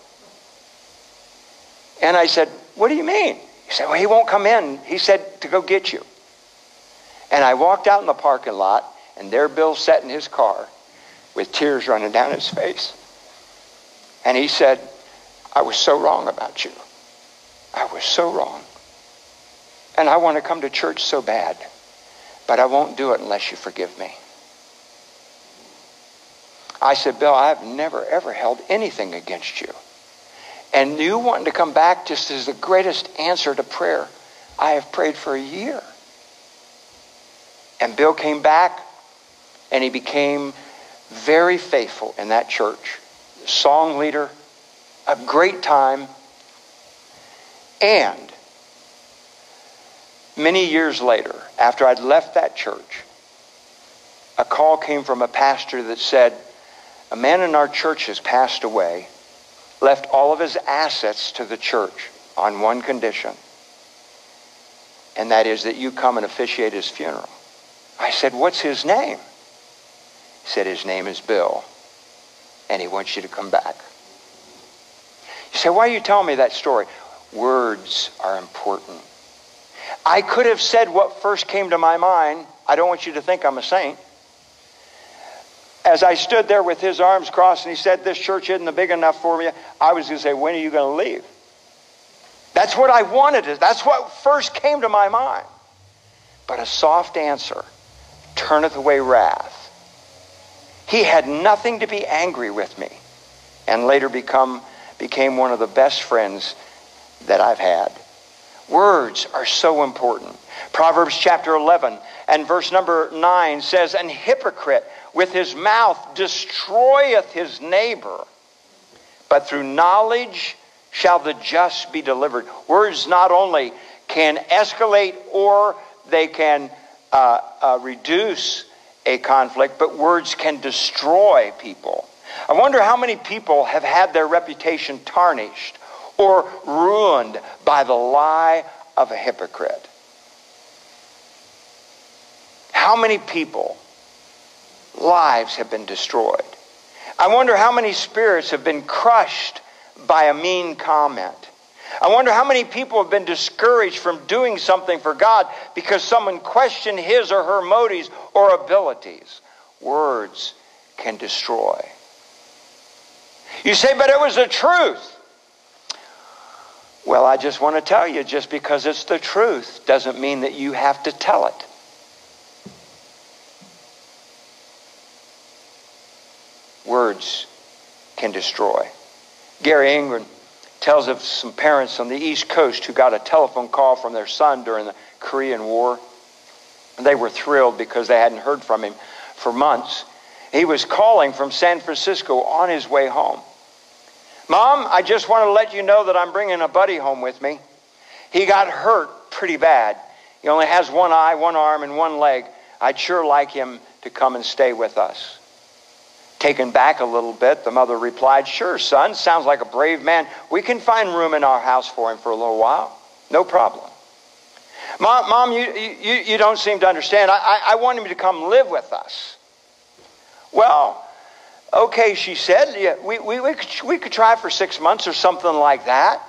And I said, "What do you mean?" He said, "Well, he won't come in. He said to go get you." And I walked out in the parking lot, and there Bill sat in his car with tears running down his face. And he said, "I was so wrong about you. I was so wrong. And I want to come to church so bad, but I won't do it unless you forgive me." I said, "Bill, I've never, ever held anything against you. And you wanting to come back just is the greatest answer to prayer I have prayed for a year." And Bill came back, and he became very faithful in that church. Song leader, a great time. And many years later, after I'd left that church, a call came from a pastor that said, "A man in our church has passed away, left all of his assets to the church on one condition, and that is that you come and officiate his funeral." I said, "What's his name?" He said, "His name is Bill, and he wants you to come back." You say, "Why are you telling me that story?" Words are important. I could have said what first came to my mind. I don't want you to think I'm a saint. As I stood there with his arms crossed and he said, "This church isn't big enough for me," I was going to say, "When are you going to leave?" That's what I wanted. That's what first came to my mind. But a soft answer turneth away wrath. He had nothing to be angry with me, and later became one of the best friends that I've had. Words are so important. Proverbs chapter 11 and verse number 9 says, "An hypocrite with his mouth destroyeth his neighbor, but through knowledge shall the just be delivered." Words not only can escalate or they can reduce a conflict, but words can destroy people. I wonder how many people have had their reputation tarnished or ruined by the lie of a hypocrite. How how many people, lives have been destroyed. I wonder how many spirits have been crushed by a mean comment. I wonder how many people have been discouraged from doing something for God because someone questioned his or her motives or abilities. Words can destroy. You say, but it was the truth. Well, I just want to tell you, just because it's the truth doesn't mean that you have to tell it. Words can destroy. Gary Ingram tells of some parents on the East Coast who got a telephone call from their son during the Korean War. They were thrilled because they hadn't heard from him for months. He was calling from San Francisco on his way home. Mom, I just want to let you know that I'm bringing a buddy home with me. He got hurt pretty bad. He only has one eye, one arm, and one leg. I'd sure like him to come and stay with us. Taken back a little bit, the mother replied, sure, son, sounds like a brave man. We can find room in our house for him for a little while. No problem. Mom, you don't seem to understand. I want him to come live with us. Well, okay, she said, yeah, we could try for 6 months or something like that.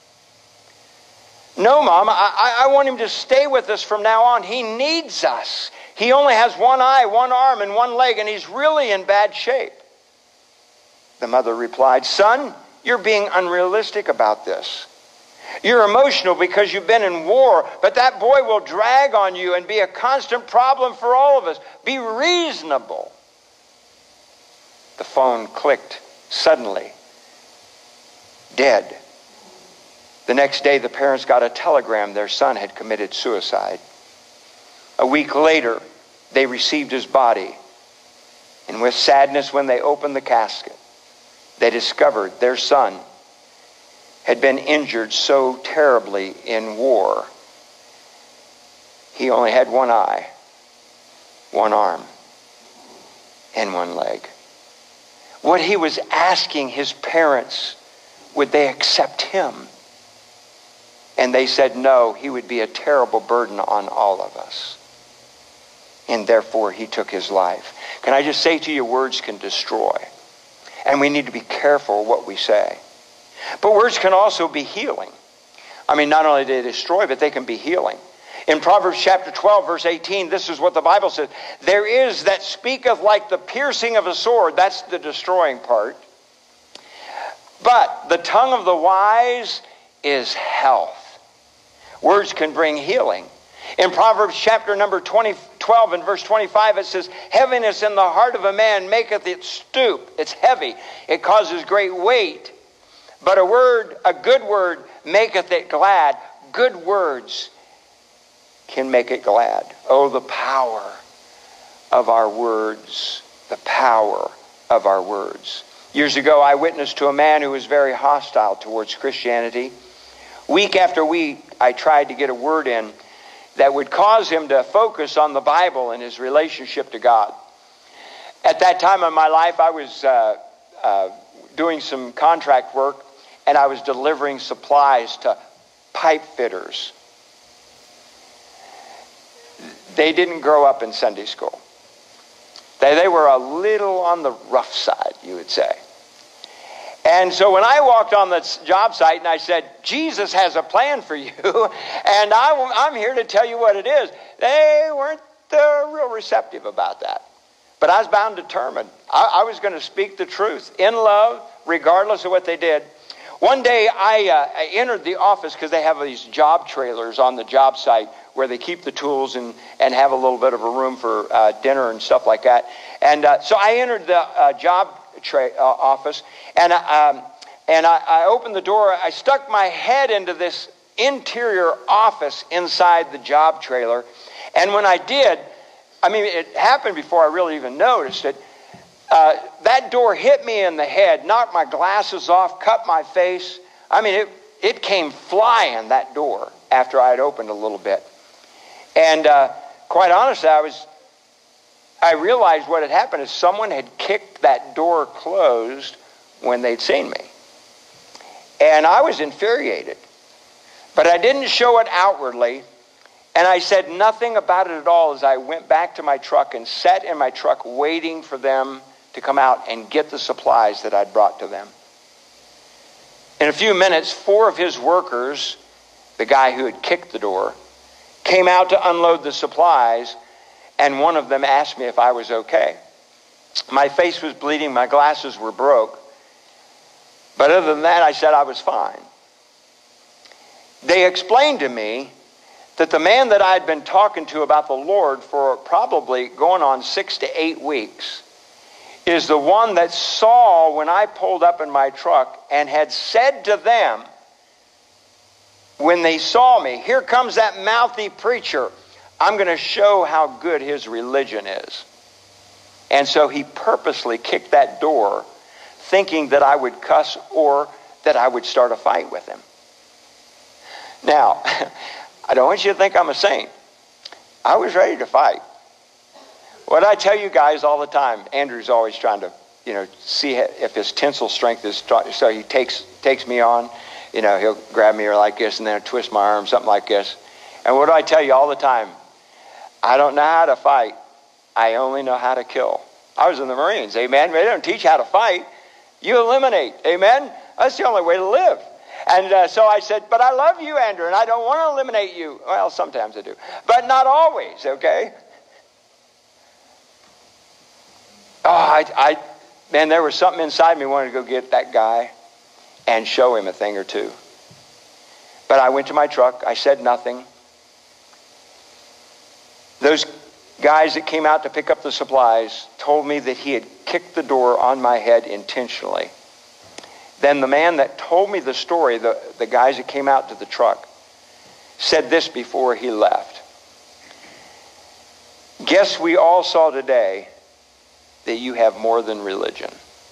No, Mom, I want him to stay with us from now on. He needs us. He only has one eye, one arm, and one leg, and he's really in bad shape. The mother replied, son, you're being unrealistic about this. You're emotional because you've been in war, but that boy will drag on you and be a constant problem for all of us. Be reasonable. The phone clicked suddenly. Dead. The next day, the parents got a telegram their son had committed suicide. A week later, they received his body. And with sadness, when they opened the casket, they discovered their son had been injured so terribly in war. He only had one eye, one arm, and one leg. What he was asking his parents, would they accept him? And they said no, he would be a terrible burden on all of us. And therefore he took his life. Can I just say to you, words can destroy. And we need to be careful what we say. But words can also be healing. I mean, not only do they destroy, but they can be healing. In Proverbs chapter 12, verse 18, this is what the Bible says. There is that speaketh like the piercing of a sword. That's the destroying part. But the tongue of the wise is health. Words can bring healing. In Proverbs chapter number 12 and verse 25, it says, heaviness in the heart of a man maketh it stoop. It's heavy. It causes great weight. But a good word maketh it glad. Good words can make it glad. Oh, the power of our words. The power of our words. Years ago, I witnessed to a man who was very hostile towards Christianity. Week after week, I tried to get a word in that would cause him to focus on the Bible and his relationship to God. At that time in my life, I was doing some contract work, and I was delivering supplies to pipe fitters. They didn't grow up in Sunday school. They were a little on the rough side, you would say. And so when I walked on the job site and I said, Jesus has a plan for you, and I'm here to tell you what it is, they weren't real receptive about that. But I was bound and determined. I was going to speak the truth in love, regardless of what they did. One day I entered the office because they have these job trailers on the job site where they keep the tools and have a little bit of a room for dinner and stuff like that. And so I entered the job office, and I opened the door. I stuck my head into this interior office inside the job trailer, and when I did, I mean, it happened before I really even noticed it. That door hit me in the head, knocked my glasses off, cut my face. I mean, it came flying, that door, after I had opened a little bit. And quite honestly, I realized what had happened is someone had kicked that door closed when they'd seen me. And I was infuriated. But I didn't show it outwardly. And I said nothing about it at all as I went back to my truck and sat in my truck waiting for them to come out and get the supplies that I'd brought to them. In a few minutes, 4 of his workers, the guy who had kicked the door, came out to unload the supplies, and one of them asked me if I was okay. My face was bleeding, my glasses were broke, but other than that, I said I was fine. They explained to me that the man that I had been talking to about the Lord for probably going on 6 to 8 weeks is the one that saw when I pulled up in my truck and had said to them, when they saw me, "Here comes that mouthy preacher. I'm going to show how good his religion is." And so he purposely kicked that door, thinking that I would cuss or that I would start a fight with him. Now, I don't want you to think I'm a saint. I was ready to fight. What I tell you guys all the time, Andrew's always trying to, see if his tensile strength is strong. So he takes me on. He'll grab me like this and then twist my arm, something like this. And what do I tell you all the time? I don't know how to fight. I only know how to kill. I was in the Marines, amen. They don't teach how to fight. You eliminate, amen. That's the only way to live. And so I said, but I love you, Andrew, and I don't want to eliminate you. Well, sometimes I do, but not always, okay? Oh, man, there was something inside me wanted to go get that guy and show him a thing or two. But I went to my truck. I said nothing. Those guys that came out to pick up the supplies told me that he had kicked the door on my head intentionally. Then the man that told me the story, the guys that came out to the truck, said this before he left. "Guess we all saw today that you have more than religion."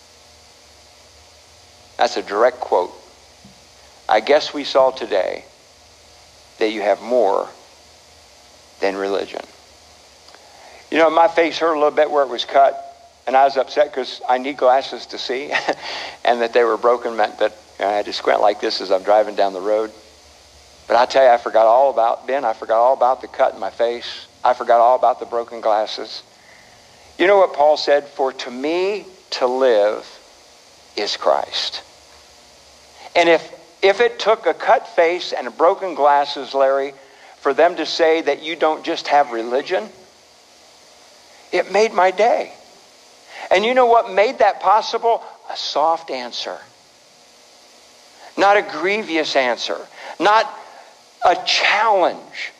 That's a direct quote. I guess we saw today that you have more than religion. My face hurt a little bit where it was cut. And I was upset because I need glasses to see. And that they were broken meant that I had to squint like this as I'm driving down the road. But I tell you, I forgot all about the cut in my face. I forgot all about the broken glasses. You know what Paul said? "For to me to live is Christ." And if it took a cut face and a broken glasses, Larry, for them to say that you don't just have religion, it made my day. And you know what made that possible? A soft answer. Not a grievous answer. Not a challenge.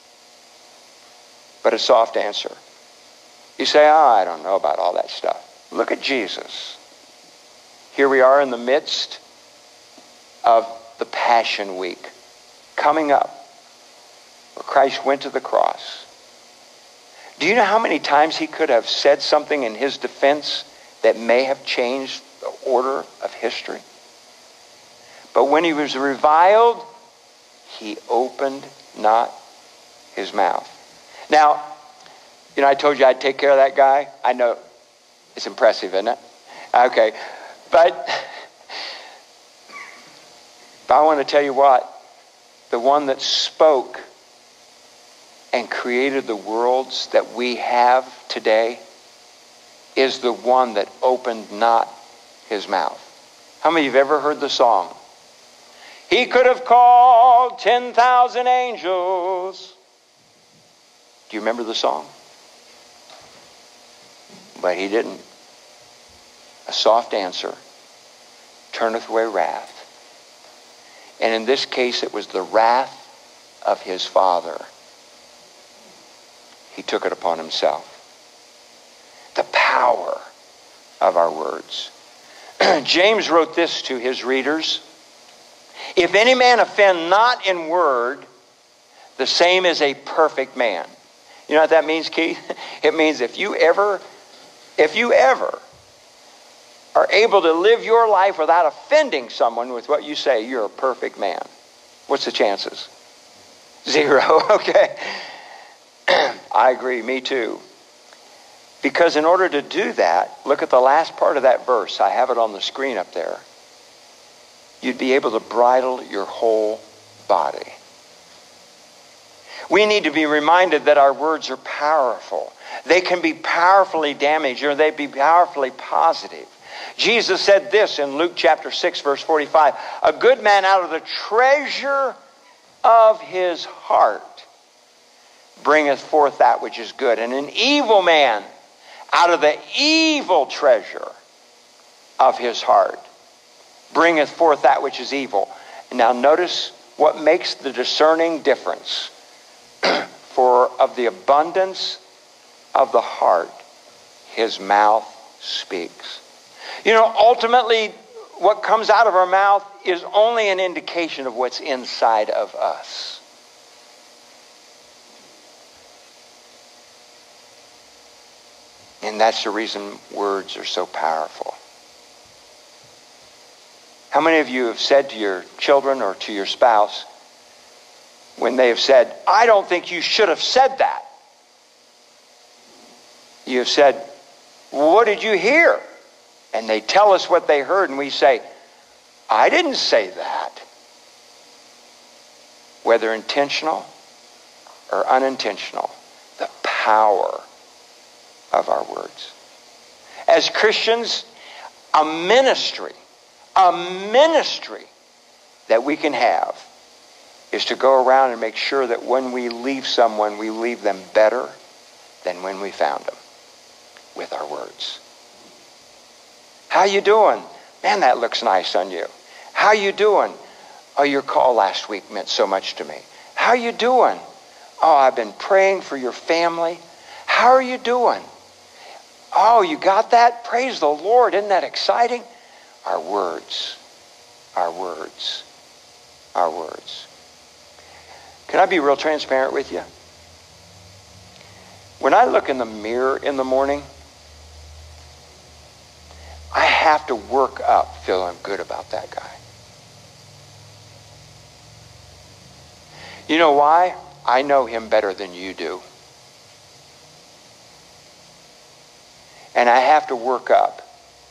But a soft answer. You say, I don't know about all that stuff. Look at Jesus. Here we are in the midst of the Passion Week. Coming up. Where Christ went to the cross. Do you know how many times he could have said something in his defense that may have changed the order of history? But when he was reviled, he opened not his mouth. Now, I told you I'd take care of that guy. I know it's impressive, isn't it? Okay, but I want to tell you what, the one that spoke and created the worlds that we have today is the one that opened not his mouth. How many of you have ever heard the song? He could have called 10,000 angels. Do you remember the song? But he didn't. A soft answer turneth away wrath. And in this case, it was the wrath of his Father. He took it upon himself. The power of our words. James wrote this to his readers. If any man offend not in word, the same is a perfect man. You know what that means, Keith? It means if you ever are able to live your life without offending someone with what you say, you're a perfect man. What's the chances? 0, okay. I agree, me too. Because in order to do that, look at the last part of that verse. I have it on the screen up there. You'd be able to bridle your whole body. We need to be reminded that our words are powerful. They can be powerfully damaged, or they be powerfully positive. Jesus said this in Luke chapter 6, verse 45. A good man out of the treasure of his heart bringeth forth that which is good. And an evil man out of the evil treasure of his heart bringeth forth that which is evil. Now notice what makes the discerning difference. For of the abundance of the heart, his mouth speaks. You know, ultimately, what comes out of our mouth is only an indication of what's inside of us. And that's the reason words are so powerful. How many of you have said to your children or to your spouse, when they have said, I don't think you should have said that, you have said, well, what did you hear? And they tell us what they heard, and we say, I didn't say that. Whether intentional or unintentional, the power of our words. As Christians, a ministry that we can have is to go around and make sure that when we leave someone, we leave them better than when we found them, with our words. How you doing? Man, that looks nice on you. How you doing? Oh, your call last week meant so much to me. How you doing? Oh, I've been praying for your family. How are you doing? Oh, you got that? Praise the Lord. Isn't that exciting? Our words. Our words. Our words. Can I be real transparent with you? When I look in the mirror in the morning, I have to work up feeling good about that guy. You know why? I know him better than you do. And I have to work up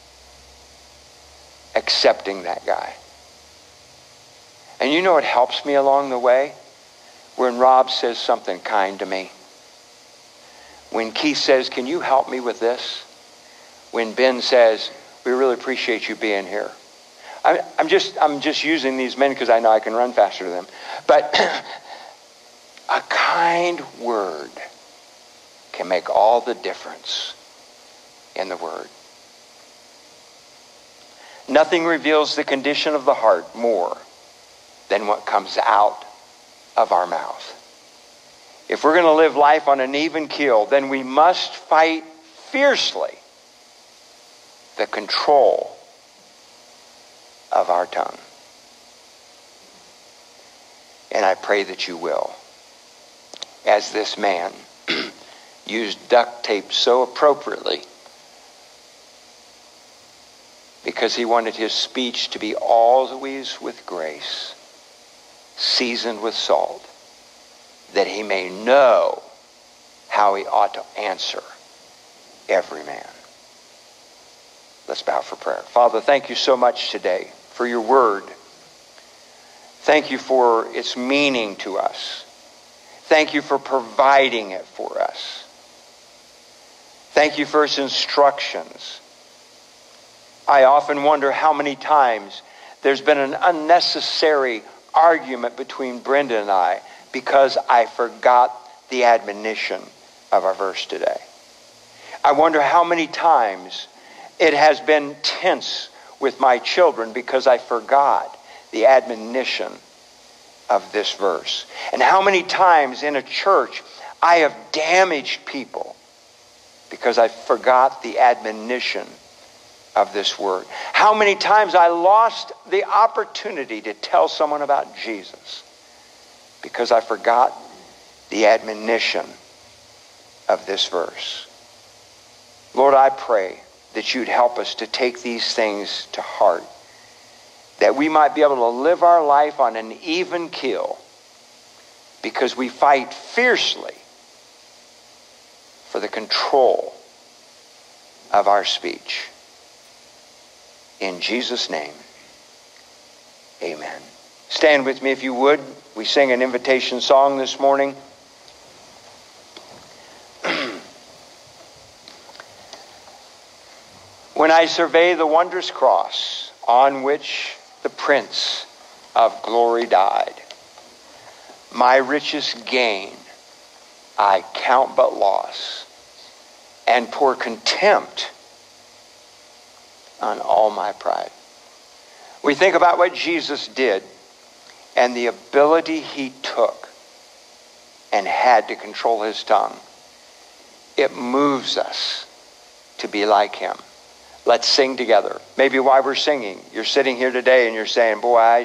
accepting that guy. And you know what helps me along the way? When Rob says something kind to me. When Keith says, can you help me with this? When Ben says, we really appreciate you being here. I'm just using these men because I know I can run faster than them. But a kind word can make all the difference in the word. Nothing reveals the condition of the heart more than what comes out of our mouth. If we're going to live life on an even keel, then we must fight fiercely the control of our tongue. And I pray that you will. As this man used duct tape so appropriately because he wanted his speech to be always with grace, seasoned with salt, that he may know how he ought to answer every man. Let's bow for prayer. Father, thank you so much today for your word. Thank you for its meaning to us. Thank you for providing it for us. Thank you for its instructions. I often wonder how many times there's been an unnecessary argument between Brenda and I because I forgot the admonition of our verse today. I wonder how many times it has been tense with my children because I forgot the admonition of this verse. And how many times in a church I have damaged people because I forgot the admonition of this word. How many times I lost the opportunity to tell someone about Jesus because I forgot the admonition of this verse. Lord, I pray that you'd help us to take these things to heart, that we might be able to live our life on an even keel because we fight fiercely for the control of our speech. In Jesus' name, amen. Stand with me if you would. We sing an invitation song this morning. When I survey the wondrous cross on which the Prince of Glory died, my richest gain I count but loss, and pour contempt on all my pride. We think about what Jesus did and the ability he took and had to control his tongue. It moves us to be like him. Let's sing together. Maybe while we're singing, you're sitting here today and you're saying, boy,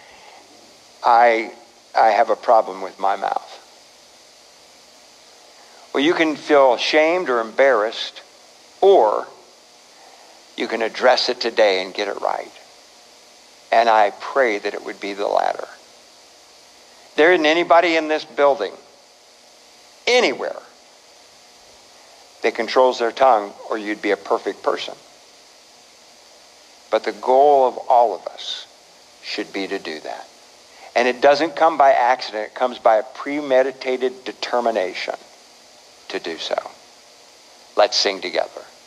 I have a problem with my mouth. Well, you can feel ashamed or embarrassed, or you can address it today and get it right. And I pray that it would be the latter. There isn't anybody in this building, anywhere, that controls their tongue, or you'd be a perfect person. But the goal of all of us should be to do that. And it doesn't come by accident. It comes by a premeditated determination to do so. Let's sing together.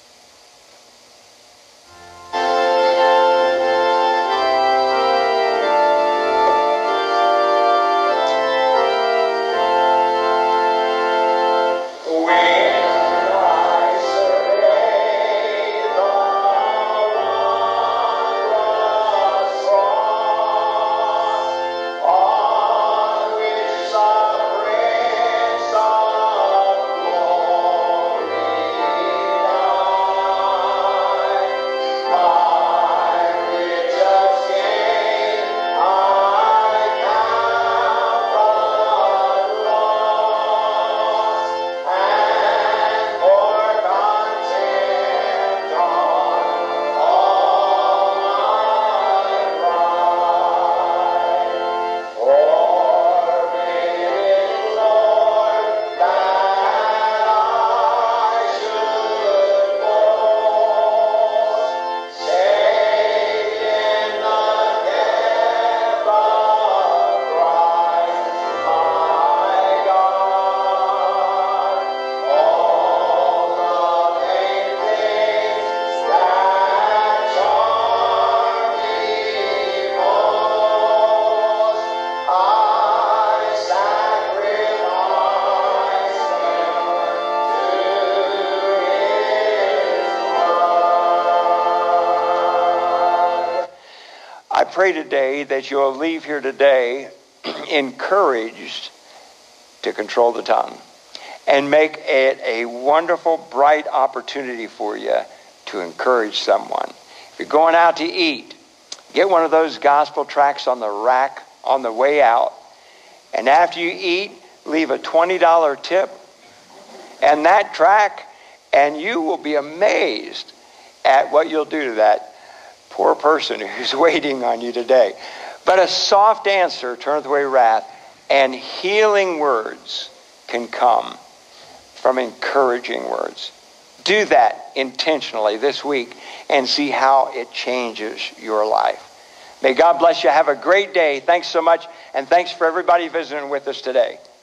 I pray today that you'll leave here today encouraged to control the tongue and make it a wonderful, bright opportunity for you to encourage someone. If you're going out to eat, get one of those gospel tracts on the rack on the way out, and after you eat, leave a $20 tip and that tract, and you will be amazed at what you'll do to that poor person who's waiting on you today. But a soft answer turneth away wrath, and healing words can come from encouraging words. Do that intentionally this week and see how it changes your life. May God bless you. Have a great day. Thanks so much, and thanks for everybody visiting with us today.